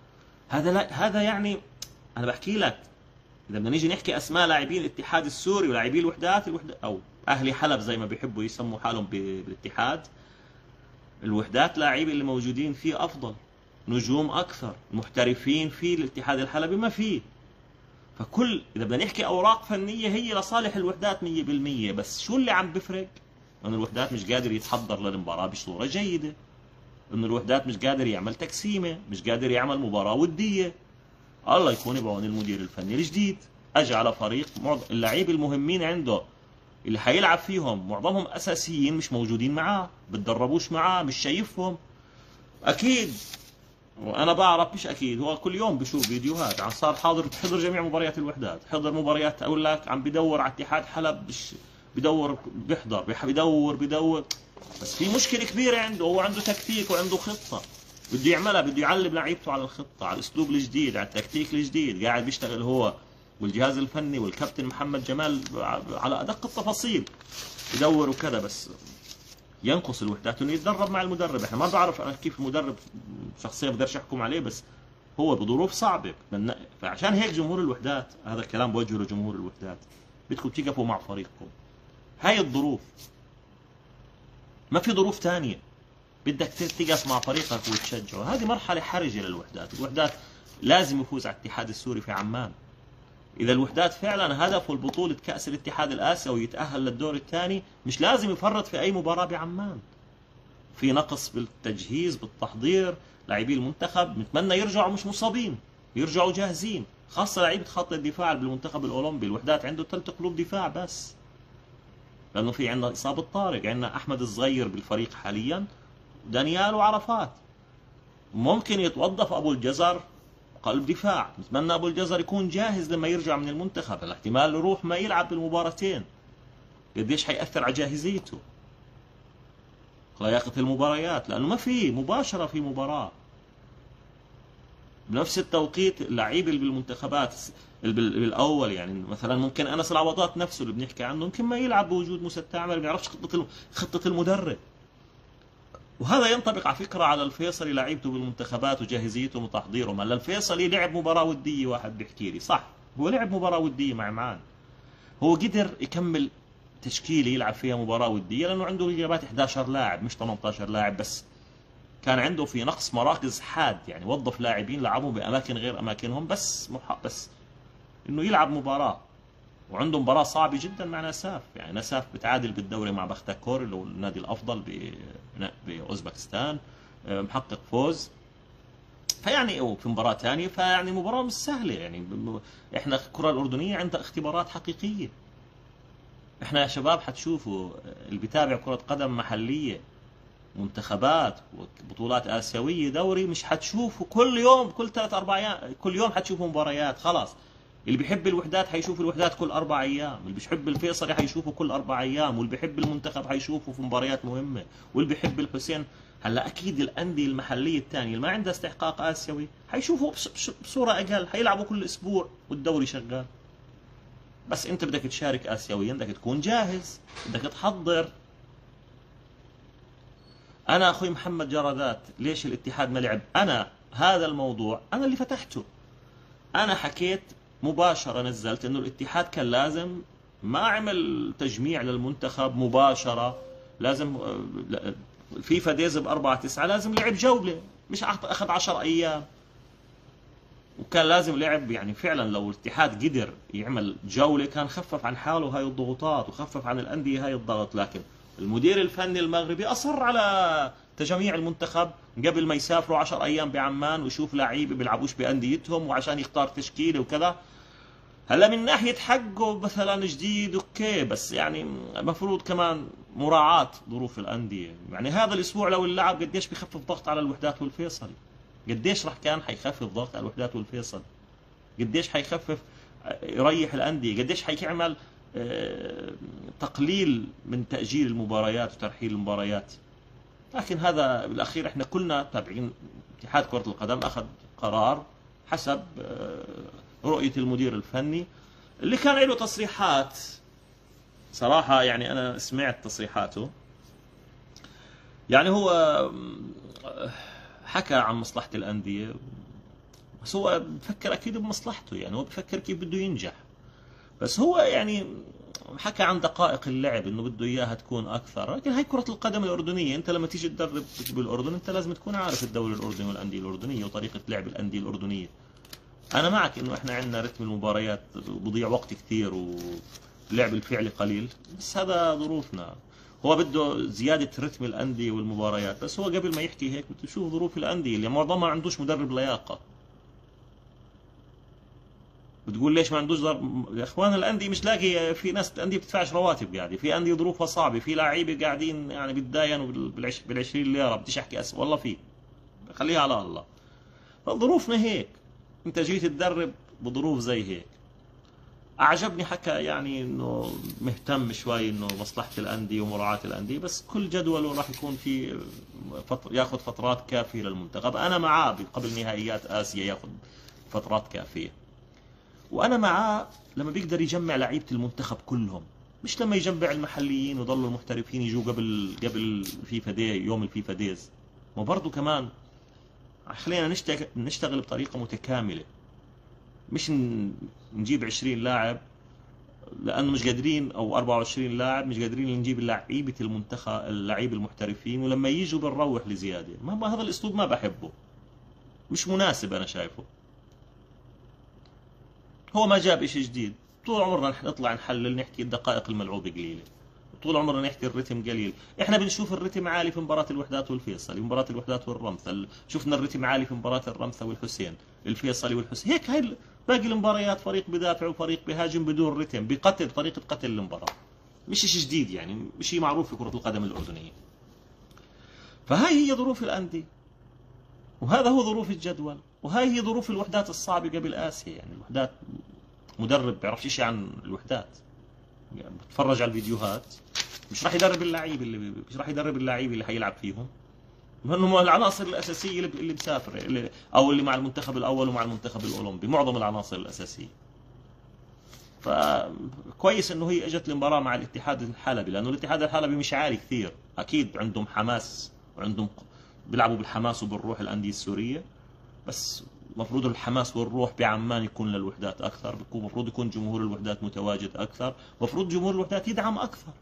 هذا يعني أنا بحكي لك إذا بدنا نيجي نحكي أسماء لاعبين الاتحاد السوري ولاعبين الوحدات أو أهلي حلب زي ما بيحبوا يسموا حالهم بالاتحاد، الوحدات لاعبين اللي موجودين فيه أفضل، نجوم أكثر، محترفين فيه الاتحاد الحلبي ما فيه. فكل إذا بدنا نحكي أوراق فنية هي لصالح الوحدات 100%، بس شو اللي عم بفرق؟ إنه الوحدات مش قادر يتحضر للمباراة بصورة جيدة، إنه الوحدات مش قادر يعمل تقسيمة، مش قادر يعمل مباراة ودية. الله يكون بعون المدير الفني الجديد، اجى على فريق اللعيبه المهمين عنده اللي حيلعب فيهم معظمهم اساسيين مش موجودين معاه، بتدربوش معاه، مش شايفهم. اكيد وانا بعرف، مش اكيد، هو كل يوم بشوف فيديوهات عن صار حضر جميع مباريات الوحدات، حضر مباريات، اقول لك عم بدور على اتحاد حلب، بدور بيحضر بدور، بس في مشكله كبيره عنده، هو عنده تكتيك وعنده خطه بده يعملها، بده يعلم لعيبته على الخطه، على الاسلوب الجديد، على التكتيك الجديد، قاعد بيشتغل هو والجهاز الفني والكابتن محمد جمال على ادق التفاصيل، يدور وكذا. بس ينقص الوحدات انه يتدرب مع المدرب. احنا ما بعرف انا كيف المدرب شخصيا بقدرش احكم عليه، بس هو بظروف صعبه، فعشان هيك جمهور الوحدات، هذا الكلام بوجهه لجمهور الوحدات، بدكم تقفوا مع فريقكم. هاي الظروف، ما في ظروف ثانيه، بدك تقف مع فريقك وتشجعه. هذه مرحله حرجه للوحدات. الوحدات لازم يفوز على الاتحاد السوري في عمان. اذا الوحدات فعلا هدفه البطوله كاس الاتحاد الاسيوي ويتاهل للدور الثاني، مش لازم يفرط في اي مباراه بعمان. في نقص بالتجهيز بالتحضير، لاعبي المنتخب نتمنى يرجعوا مش مصابين، يرجعوا جاهزين، خاصه لعيبه خط الدفاع بالمنتخب الاولمبي. الوحدات عنده 3 قلوب دفاع بس، لانه في عندنا اصابه طارق، عندنا احمد الصغير بالفريق حاليا، دانيال وعرفات. ممكن يتوظف ابو الجزر قلب دفاع، نتمنى ابو الجزر يكون جاهز لما يرجع من المنتخب، الاحتمال يروح ما يلعب بالمباراتين، قديش حيأثر على جاهزيته، لياقة المباريات، لانه ما في مباشرة في مباراة. بنفس التوقيت اللعيب اللي بالمنتخبات بالاول، يعني مثلا ممكن انس العوضات نفسه اللي بنحكي عنه ممكن ما يلعب بوجود موسى التعمر، ما بيعرفش خطة المدرب. وهذا ينطبق على فكرة على الفيصلي، لعيبته بالمنتخبات وجاهزيتهم وتحضيرهم. هلا الفيصلي لعب مباراة ودية، واحد بيحكي لي صح، هو لعب مباراة ودية مع عمان، هو قدر يكمل تشكيلة يلعب فيها مباراة ودية لأنه عنده غيابات 11 لاعب مش 18 لاعب، بس كان عنده في نقص مراكز حاد، يعني وظف لاعبين لعبوا بأماكن غير أماكنهم، بس إنه يلعب مباراة. وعنده مباراة صعبة جدا مع نساف، يعني نساف بتعادل بالدوري مع بختكور اللي هو النادي الأفضل بأوزبكستان، محقق فوز. فيعني في مباراة ثانية، فيعني مباراة مش سهلة. يعني احنا الكرة الأردنية عندها اختبارات حقيقية. احنا يا شباب حتشوفوا اللي بيتابع كرة قدم محلية منتخبات بطولات آسيوية دوري، مش حتشوفوا كل يوم، كل 3-4 أيام، كل يوم حتشوفوا مباريات. خلاص، اللي بيحب الوحدات حيشوف الوحدات كل 4 أيام، اللي بيحب الفيصلي حيشوفه كل 4 أيام، واللي بيحب المنتخب حيشوفه في مباريات مهمة، واللي بيحب الحسين. هلا أكيد الأندية المحلية الثانية اللي ما عندها استحقاق آسيوي حيشوفوا بصورة أقل، حيلعبوا كل أسبوع والدوري شغال. بس أنت بدك تشارك آسيويا، بدك تكون جاهز، بدك تحضر. أنا أخوي محمد جرادات، ليش الاتحاد ما لعب؟ أنا هذا الموضوع أنا اللي فتحته. أنا حكيت مباشرة، نزلت إنه الاتحاد كان لازم ما عمل تجميع للمنتخب مباشرة، لازم فيفا ديز ب4/9 لازم لعب جولة، مش أخذ 10 أيام. وكان لازم لعب، يعني فعلا لو الاتحاد قدر يعمل جولة كان خفف عن حاله هاي الضغوطات وخفف عن الأندية هاي الضغط. لكن المدير الفني المغربي أصر على تجميع المنتخب قبل ما يسافروا 10 أيام بعمان، ويشوف لعيبة بيلعبوش بأنديتهم وعشان يختار تشكيلة وكذا. هلا من ناحية حقه مثلا جديد اوكي، بس يعني المفروض كمان مراعاة ظروف الأندية. يعني هذا الأسبوع لو اللعب قديش بيخفف ضغط على الوحدات والفيصل، قديش راح كان حيخفف ضغط على الوحدات والفيصل، قديش حيخفف يريح الأندية، قديش حيعمل تقليل من تأجيل المباريات وترحيل المباريات. لكن هذا بالأخير احنا كلنا تابعين. اتحاد كرة القدم أخذ قرار حسب رؤية المدير الفني اللي كان له تصريحات صراحة. يعني أنا سمعت تصريحاته، يعني هو حكى عن مصلحة الأندية، بس هو بفكر أكيد بمصلحته، يعني هو بفكر كيف بده ينجح. بس هو يعني حكى عن دقائق اللعب انه بده اياها تكون اكثر. لكن هاي كرة القدم الأردنية، انت لما تيجي تدرب بالاردن انت لازم تكون عارف الدوري الاردني والاندية الاردنية وطريقة لعب الاندية الاردنية. انا معك انه احنا عندنا رتم المباريات بضيع وقت كثير واللعب الفعلي قليل، بس هذا ظروفنا. هو بده زيادة رتم الأندية والمباريات، بس هو قبل ما يحكي هيك بده يشوف ظروف الأندية اللي معظمها ما عندوش مدرب لياقة. بتقول ليش ما عندوش يا اخوان الانديه مش لاقي، في ناس انديه بتدفعش رواتب قاعده، في انديه ظروفها صعبه، في لعيبه قاعدين يعني بتداينوا بال20 ليره. بديش احكي والله في، خليها على الله. فظروفنا هيك، انت جيت تدرب بظروف زي هيك. اعجبني حكى يعني انه مهتم شوي انه مصلحه الانديه ومراعاه الانديه، بس كل جدوله راح يكون في ياخذ فترات كافيه للمنتخب. انا معاه قبل نهائيات اسيا ياخذ فترات كافيه، وانا معاه لما بيقدر يجمع لعيبه المنتخب كلهم، مش لما يجمع المحليين ويضلوا المحترفين يجوا قبل فيفا دي، يوم الفيفا ديز. وبرضه كمان خلينا نشتغل بطريقه متكامله، مش نجيب 20 لاعب لانه مش قادرين، او 24 لاعب مش قادرين نجيب لعيبه المنتخب، اللعيبه المحترفين، ولما يجوا بنروح لزياده. ما هذا الاسلوب ما بحبه، مش مناسب انا شايفه. هو ما جاب اشي جديد، طول عمرنا نطلع نحلل نحكي الدقائق الملعوبة قليلة، طول عمرنا نحكي الرتم قليل. احنا بنشوف الرتم عالي في مباراة الوحدات والفيصلي، مباراة الوحدات والرمثة، شفنا الرتم عالي في مباراة الرمثة والحسين، الفيصلي والحسين. هيك هاي باقي المباريات فريق بدافع وفريق بهاجم بدون رتم، بقتل طريقة قتل المباراة. مش شيء جديد، يعني شيء معروف في كرة القدم الأردنية. فهاي هي ظروف الأندية، وهذا هو ظروف الجدول، وهاي هي ظروف الوحدات الصعبة قبل آسيا. يعني الوحدات مدرب بيعرفش شيء عن الوحدات، يعني بتفرج على الفيديوهات، مش راح يدرب اللعيب اللي حيلعب فيهم، لانه العناصر الاساسيه اللي مسافر، او اللي مع المنتخب الاول ومع المنتخب الاولمبي، معظم العناصر الاساسيه. فكويس انه هي اجت المباراه مع الاتحاد الحلبي، لانه الاتحاد الحلبي مش عالي كثير، اكيد عندهم حماس وعندهم بيلعبوا بالحماس وبالروح الانديه السوريه، بس المفروض الحماس والروح بعمان يكون للوحدات اكثر، المفروض يكون جمهور الوحدات متواجد اكثر، المفروض جمهور الوحدات يدعم اكثر.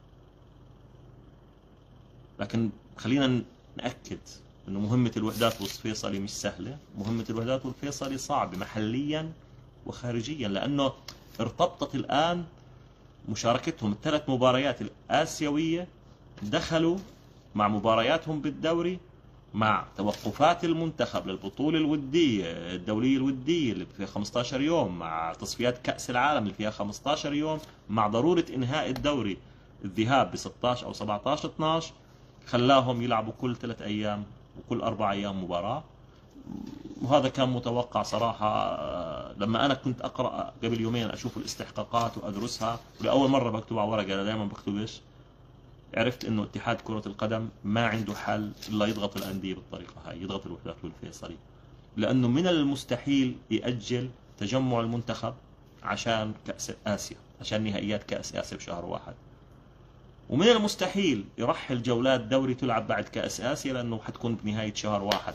لكن خلينا نأكد انه مهمة الوحدات والفيصلي مش سهلة، مهمة الوحدات والفيصلي صعبة محليا وخارجيا، لانه ارتبطت الان مشاركتهم ال3 مباريات الآسيوية، دخلوا مع مبارياتهم بالدوري، مع توقفات المنتخب للبطولة الودية الدولية الودية اللي فيها 15 يوم، مع تصفيات كأس العالم اللي فيها 15 يوم، مع ضرورة إنهاء الدوري الذهاب ب 16 أو 17/12. خلاهم يلعبوا كل 3 أيام وكل 4 أيام مباراة. وهذا كان متوقع صراحة. لما أنا كنت أقرأ قبل يومين أشوف الاستحقاقات وأدرسها، ولأول مرة بكتب على ورقة، أنا دائما بكتبش، عرفت إنه اتحاد كرة القدم ما عنده حل إلا يضغط الأندية بالطريقة هاي، يضغط الوحدات والفيصلي، لأنه من المستحيل يأجل تجمع المنتخب عشان كأس آسيا، عشان نهائيات كأس آسيا بشهر 1، ومن المستحيل يرحل جولات دوري تلعب بعد كأس آسيا لأنه حتكون بنهاية شهر 1.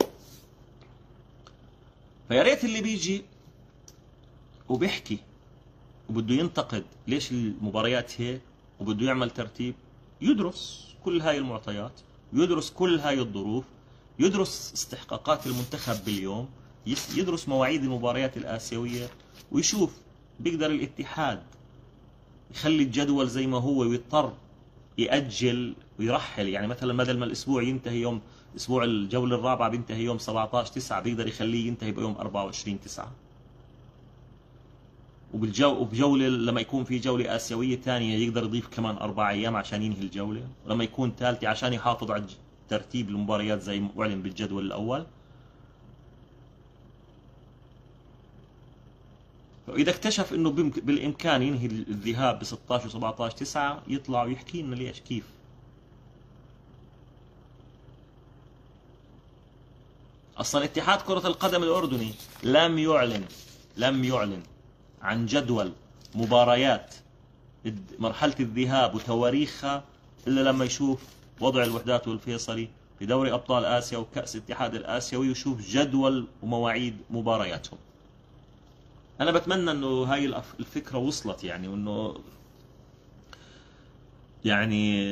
فيا ريت اللي بيجي وبيحكي وبده ينتقد ليش المباريات هيك وبده يعمل ترتيب، يدرس كل هاي المعطيات، يدرس كل هاي الظروف، يدرس استحقاقات المنتخب باليوم، يدرس مواعيد المباريات الآسيوية، ويشوف بيقدر الاتحاد يخلي الجدول زي ما هو ويضطر يأجل ويرحل. يعني مثلا بدل ما الأسبوع ينتهي يوم، أسبوع الجولة الرابعة بينتهي يوم 17/9، بيقدر يخليه ينتهي بيوم 24/9. وبجولة لما يكون في جولة آسيوية ثانية يقدر يضيف كمان 4 أيام عشان ينهي الجولة، ولما يكون ثالثة عشان يحافظ على ترتيب المباريات زي ما أعلن بالجدول الأول. فإذا اكتشف إنه بالإمكان ينهي الذهاب ب 16 و17/9 يطلع ويحكي لنا ليش كيف. أصلا اتحاد كرة القدم الأردني لم يعلن عن جدول مباريات مرحلة الذهاب وتواريخها إلا لما يشوف وضع الوحدات والفيصلي في دوري أبطال آسيا وكأس الاتحاد الآسيوي، ويشوف جدول ومواعيد مبارياتهم. أنا بتمنى إنه هاي الفكرة وصلت، يعني وإنه يعني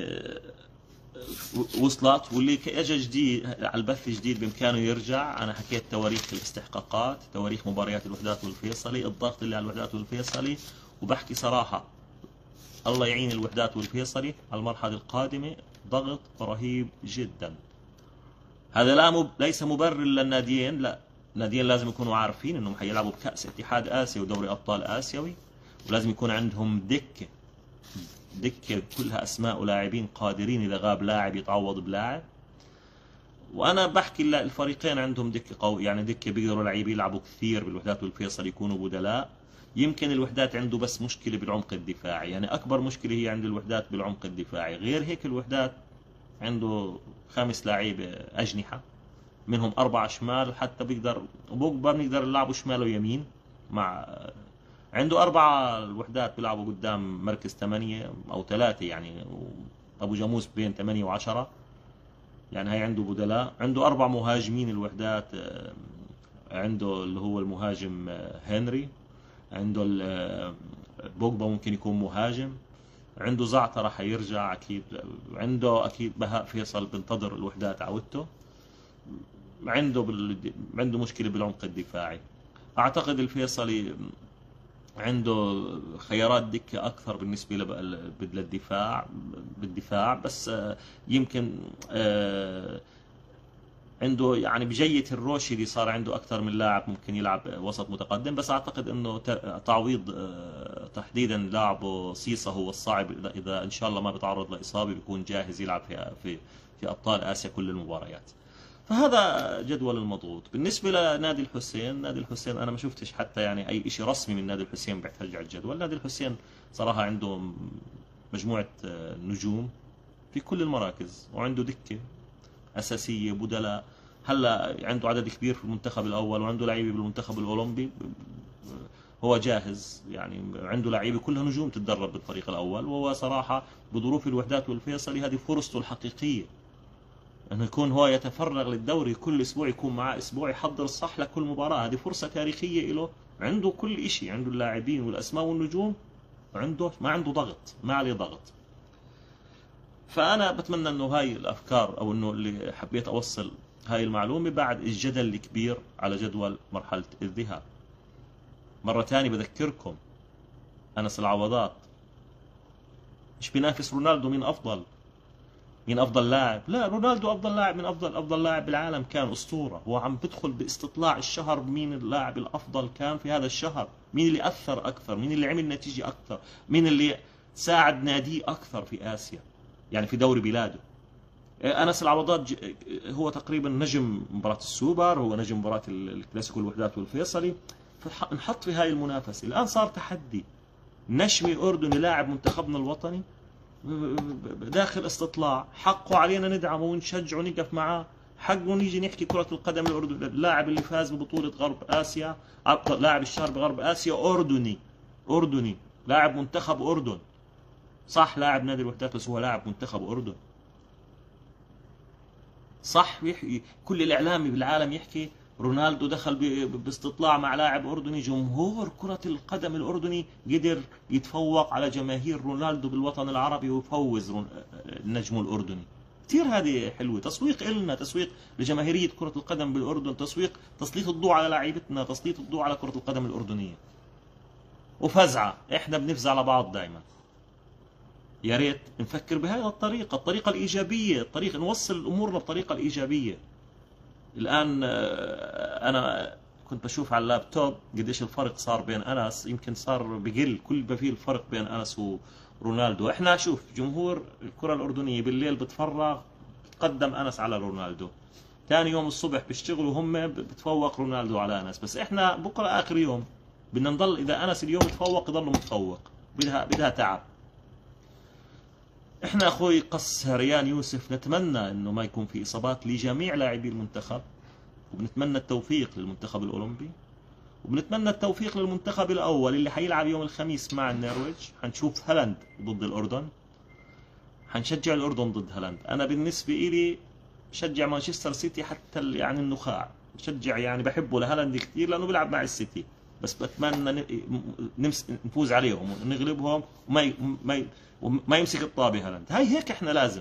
وصلت، واللي اجى جديد على البث جديد بامكانه يرجع. انا حكيت تواريخ الاستحقاقات، تواريخ مباريات الوحدات والفيصلي، الضغط اللي على الوحدات والفيصلي، وبحكي صراحة الله يعين الوحدات والفيصلي على المرحلة القادمة، ضغط رهيب جدا. هذا ليس مبرر للناديين، لا، الناديين لازم يكونوا عارفين انهم حيلعبوا بكأس اتحاد آسيا ودوري ابطال آسيوي، ولازم يكون عندهم دكة كلها أسماء ولاعبين قادرين إذا غاب لاعب يتعوض بلاعب. وأنا بحكي الفريقين عندهم دكة قوي، يعني دكة بيقدروا لعيبة يلعبوا كثير بالوحدات والفيصل يكونوا بدلاء. يمكن الوحدات عنده بس مشكلة بالعمق الدفاعي، يعني أكبر مشكلة هي عند الوحدات بالعمق الدفاعي. غير هيك الوحدات عنده 5 لاعيبة أجنحة، منهم 4 شمال، حتى بنقدر نلعبوا شمال ويمين. عنده 4 الوحدات بيلعبوا قدام مركز 8 أو 3، يعني أبو جاموس بين 8 و10، يعني هي عنده بدلاء. عنده 4 مهاجمين الوحدات، عنده اللي هو المهاجم هنري، عنده بوجبا ممكن يكون مهاجم، عنده زعترة حيرجع أكيد، عنده أكيد بهاء فيصل بنتظر الوحدات عودته. عنده مشكلة بالعمق الدفاعي. أعتقد الفيصلي عنده خيارات دكة أكثر بالنسبة بالدفاع، بس يمكن عنده يعني بجية الروشيدي صار عنده أكثر من لاعب ممكن يلعب وسط متقدم. بس أعتقد أنه تعويض تحديدا لاعبه سيسا هو الصعب، إذا إن شاء الله ما بيتعرض لإصابة بيكون جاهز يلعب في أبطال آسيا كل المباريات. فهذا جدول المضغوط. بالنسبة لنادي الحسين، أنا ما شفتش حتى يعني أي شيء رسمي من نادي الحسين بيحتاج على الجدول. نادي الحسين صراحة عنده مجموعة نجوم في كل المراكز، وعنده دكة أساسية بدلاء. هلا عنده عدد كبير في المنتخب الأول، وعنده لعيبة بالمنتخب الأولمبي، هو جاهز. يعني عنده لعيبة كلها نجوم تتدرب بالفريق الأول، وهو صراحة بظروف الوحدات والفيصلي هذه فرصته الحقيقية انه يكون هو يتفرغ للدوري، كل اسبوع يكون معاه اسبوع يحضر صح لكل مباراة. هذه فرصة تاريخية له، عنده كل اشي، عنده اللاعبين والاسماء والنجوم، ما عنده ضغط، ما عليه ضغط. فانا بتمنى انه هاي الافكار، او انه اللي حبيت اوصل هاي المعلومة بعد الجدل الكبير على جدول مرحلة الذهاب. مرة ثانية بذكركم، أنس العوضات مش بينافس رونالدو مين افضل لاعب. لا، رونالدو افضل لاعب، من افضل لاعب بالعالم، كان اسطوره. هو عم بدخل باستطلاع الشهر مين اللاعب الافضل كان في هذا الشهر، مين اللي اثر اكثر، مين اللي عمل نتيجه اكثر، مين اللي ساعد ناديه اكثر في اسيا، يعني في دوري بلاده. انس العوضات هو تقريبا نجم مباراة السوبر، هو نجم مباراة الكلاسيكو الوحدات والفيصلي، فنحط في هاي المنافسة. الان صار تحدي، نشمي اردني لاعب منتخبنا الوطني داخل استطلاع، حقه علينا ندعمه ونشجعه ونقف معاه، حقه نيجي نحكي كرة القدم الأردن. اللاعب اللي فاز ببطولة غرب آسيا، أفضل لاعب الشهر بغرب آسيا، أردني، أردني، لاعب منتخب أردن، صح لاعب نادي الوحدات بس هو لاعب منتخب أردن، صح. كل الإعلامي بالعالم يحكي رونالدو دخل باستطلاع مع لاعب أردني. جمهور كرة القدم الأردني قدر يتفوق على جماهير رونالدو بالوطن العربي ويفوز النجم الأردني. كثير هذه حلوة، تسويق إلنا، تسويق لجماهيرية كرة القدم بالأردن، تسويق، تسليط الضوء على لاعيبتنا، تسليط الضوء على كرة القدم الأردنية. وفزعة، إحنا بنفزع على بعض دائما. يا ريت نفكر بهذه الطريقة الإيجابية، الطريقة نوصل أمورنا بطريقة الإيجابية. الآن أنا كنت بشوف على اللابتوب قديش الفرق صار بين أنس، يمكن صار بقل كل ما في الفرق بين أنس ورونالدو. إحنا شوف جمهور الكرة الأردنية بالليل بتفرغ بتقدم أنس على رونالدو، ثاني يوم الصبح بيشتغلوا هم بتفوق رونالدو على أنس، بس إحنا بكرة آخر يوم بدنا نضل، إذا أنس اليوم تفوق يضل متفوق، بدها تعب. احنا اخوي قص ريان يوسف نتمنى انه ما يكون في اصابات لجميع لاعبي المنتخب، وبنتمنى التوفيق للمنتخب الاولمبي، وبنتمنى التوفيق للمنتخب الاول اللي حيلعب يوم الخميس مع النرويج. حنشوف هالاند ضد الاردن، حنشجع الاردن ضد هالاند. انا بالنسبه لي بشجع مانشستر سيتي حتى يعني النخاع، بشجع يعني بحبه لهالاند كثير لانه بيلعب مع السيتي، بس بتمنى نفوز عليهم ونغلبهم وما يمسك الطابة هالاند. هاي هيك احنا لازم.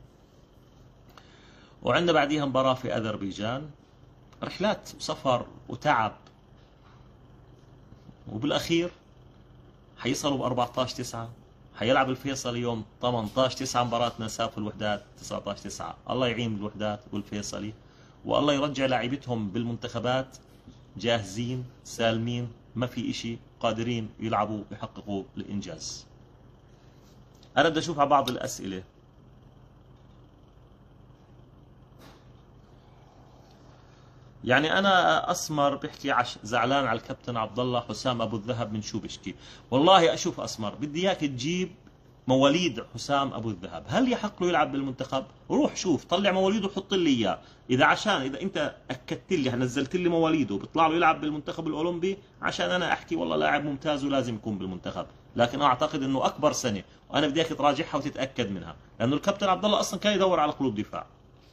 وعندنا بعديها مباراة في أذربيجان، رحلات وسفر وتعب، وبالأخير حيصلوا ب 14/9، حيلعب الفيصل يوم 18/9 مباراة نساف الوحدات 19/9. الله يعين الوحدات والفيصلي، والله يرجع لاعبتهم بالمنتخبات جاهزين سالمين، ما في اشي، قادرين يلعبوا يحققوا الإنجاز. أنا بدي أشوف على بعض الأسئلة. يعني أنا أسمر بحكي زعلان على الكابتن عبد الله حسام أبو الذهب، من شو بشكي؟ والله أشوف أسمر بدي إياك تجيب مواليد حسام أبو الذهب، هل يحق له يلعب بالمنتخب؟ روح شوف، طلع مواليده وحط لي إياه. إذا أنت أكدت لي نزلت لي مواليده بيطلع له يلعب بالمنتخب الأولمبي، عشان أنا أحكي والله لاعب ممتاز ولازم يكون بالمنتخب. لكن أعتقد إنه أكبر سنة، وأنا بدي إياك تراجعها وتتأكد منها، لأنه الكابتن عبد الله أصلا كان يدور على قلوب دفاع.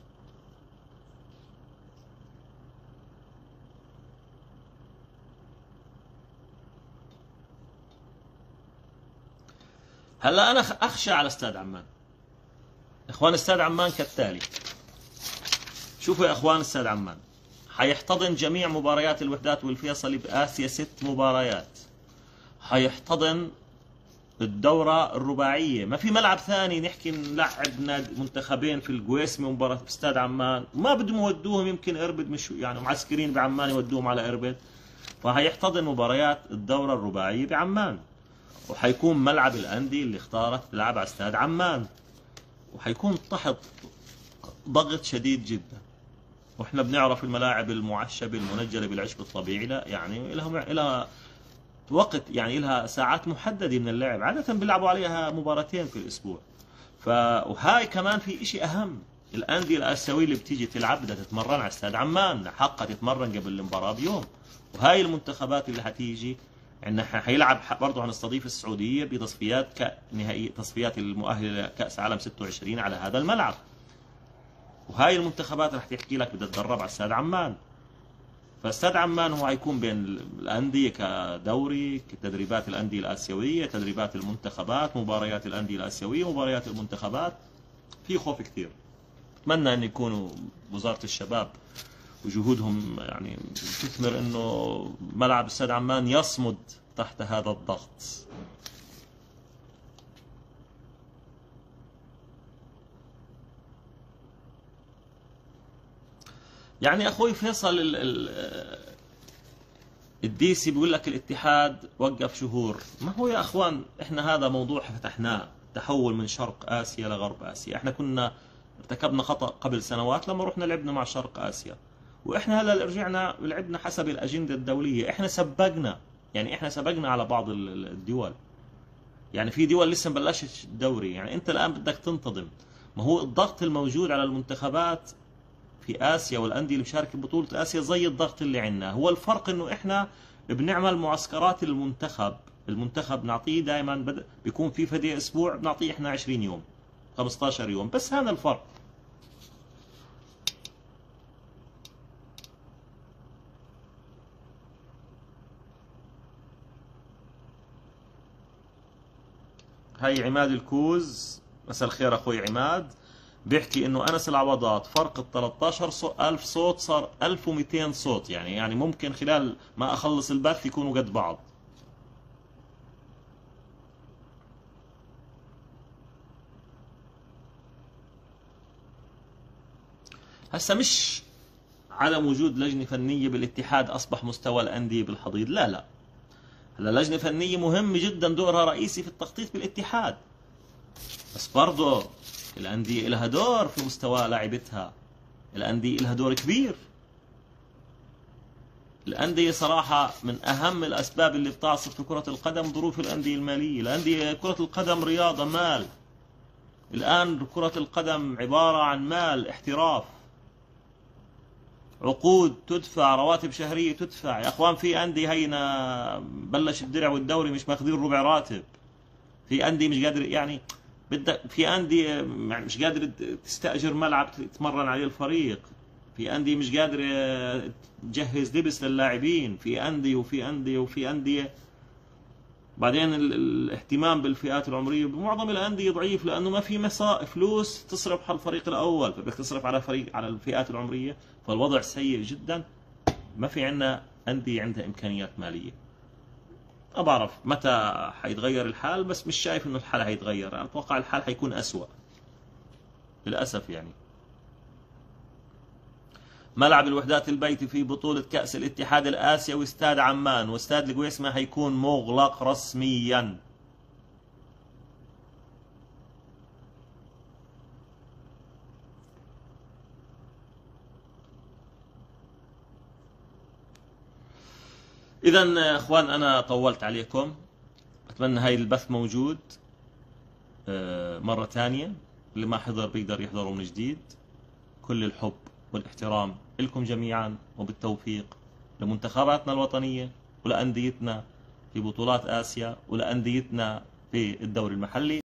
هلا أنا أخشى على استاد عمان. إخوان استاد عمان كالتالي، شوفوا يا إخوان، استاد عمان حيحتضن جميع مباريات الوحدات والفيصلي بآسيا، 6 مباريات، حيحتضن الدورة الرباعية، ما في ملعب ثاني نحكي نلعب منتخبين في القويسمي ومباراة في استاد عمان، ما بدهم يودوهم يمكن اربد، مش يعني معسكرين بعمان يودوهم على اربد. فهيحتضن مباريات الدورة الرباعية بعمان، وحيكون ملعب الأندية اللي اختارت تلعب على استاد عمان، وحيكون تحت ضغط شديد جدا. واحنا بنعرف الملاعب المعشبة المنجلة بالعشب الطبيعي لا يعني لها وقت، يعني لها ساعات محددة من اللعب، عادة بيلعبوا عليها مباراتين في الأسبوع. وهاي كمان في إشي أهم، الأندية الآسيوية اللي بتيجي تلعب بدها تتمرن على استاد عمان، حقها تتمرن قبل المباراة بيوم. وهاي المنتخبات اللي حتيجي عندنا حيلعب برضه، هنستضيف السعودية بتصفيات نهائية، تصفيات المؤهلة لكأس عالم 26 على هذا الملعب. وهاي المنتخبات رح تحكي لك بدها تدرب على استاد عمان. فاستاد عمان هو حيكون بين الأندية كدوري، كتدريبات الأندية الآسيوية، تدريبات المنتخبات، مباريات الأندية الآسيوية، مباريات المنتخبات. في خوف كثير. أتمنى أن يكونوا وزارة الشباب وجهودهم يعني تثمر أنه ملعب استاد عمان يصمد تحت هذا الضغط. يعني اخوي فيصل الديسي بيقول لك الاتحاد وقف شهور. ما هو يا اخوان، احنا هذا موضوع فتحناه، تحول من شرق اسيا لغرب اسيا. احنا كنا ارتكبنا خطأ قبل سنوات لما رحنا لعبنا مع شرق آسيا، وإحنا هلا رجعنا لعبنا حسب الأجندة الدولية. إحنا سبقنا، يعني إحنا سبقنا على بعض الدول. يعني في دول لسه مبلشش الدوري، يعني أنت الآن بدك تنتظم. ما هو الضغط الموجود على المنتخبات في آسيا والأندية اللي بشارك ببطولة آسيا زي الضغط اللي عندنا. هو الفرق إنه إحنا بنعمل معسكرات المنتخب. المنتخب نعطيه دائما بيكون في فدية أسبوع، بنعطيه إحنا 20 يوم 15 يوم، بس هذا الفرق. هاي عماد الكوز، مساء الخير اخوي عماد، بيحكي انه انس العوضات فرق ال 13,000 صوت صار 1200 صوت، يعني ممكن خلال ما اخلص البث يكونوا قد بعض. هسه مش عدم وجود لجنة فنية بالاتحاد اصبح مستوى الاندية بالحضيض، لا لا. هلا لجنة فنية مهمة جدا، دورها رئيسي في التخطيط بالاتحاد، بس برضه الأندية لها دور في مستوى لاعبتها. الأندية لها دور كبير. الأندية صراحة من أهم الأسباب اللي بتعصف في كرة القدم ظروف الأندية المالية. الأندية، كرة القدم رياضة مال. الآن كرة القدم عبارة عن مال، احتراف، عقود تدفع، رواتب شهرية تدفع. يا أخوان في أندية هينا بلش الدرع والدوري مش ماخذين ربع راتب. في أندية مش قادر، يعني بدك، في أندية يعني مش قادر تستأجر ملعب تتمرن عليه الفريق. في أندية مش قادر تجهز لبس للاعبين. في أندية وفي أندية وفي أندية. بعدين الاهتمام بالفئات العمرية بمعظم الأندية ضعيف، لأنه ما في فلوس تصرف على الفريق الأول، فبدك تصرف على على الفئات العمرية، فالوضع سيء جدا. ما في عندنا أندية عندها إمكانيات مالية. ما بعرف متى حيتغير الحال، بس مش شايف انه الحال حيتغير. انا اتوقع الحال حيكون اسوأ للاسف. يعني ملعب الوحدات البيتي في بطولة كأس الاتحاد الآسيوي استاد عمان واستاد القويسمة حيكون مغلق رسميا. اذا اخوان انا طولت عليكم، اتمنى هاي البث موجود مرة ثانية. اللي ما حضر بيقدر يحضره من جديد. كل الحب والاحترام لكم جميعا، وبالتوفيق لمنتخباتنا الوطنية ولأنديتنا في بطولات آسيا ولأنديتنا في الدوري المحلي.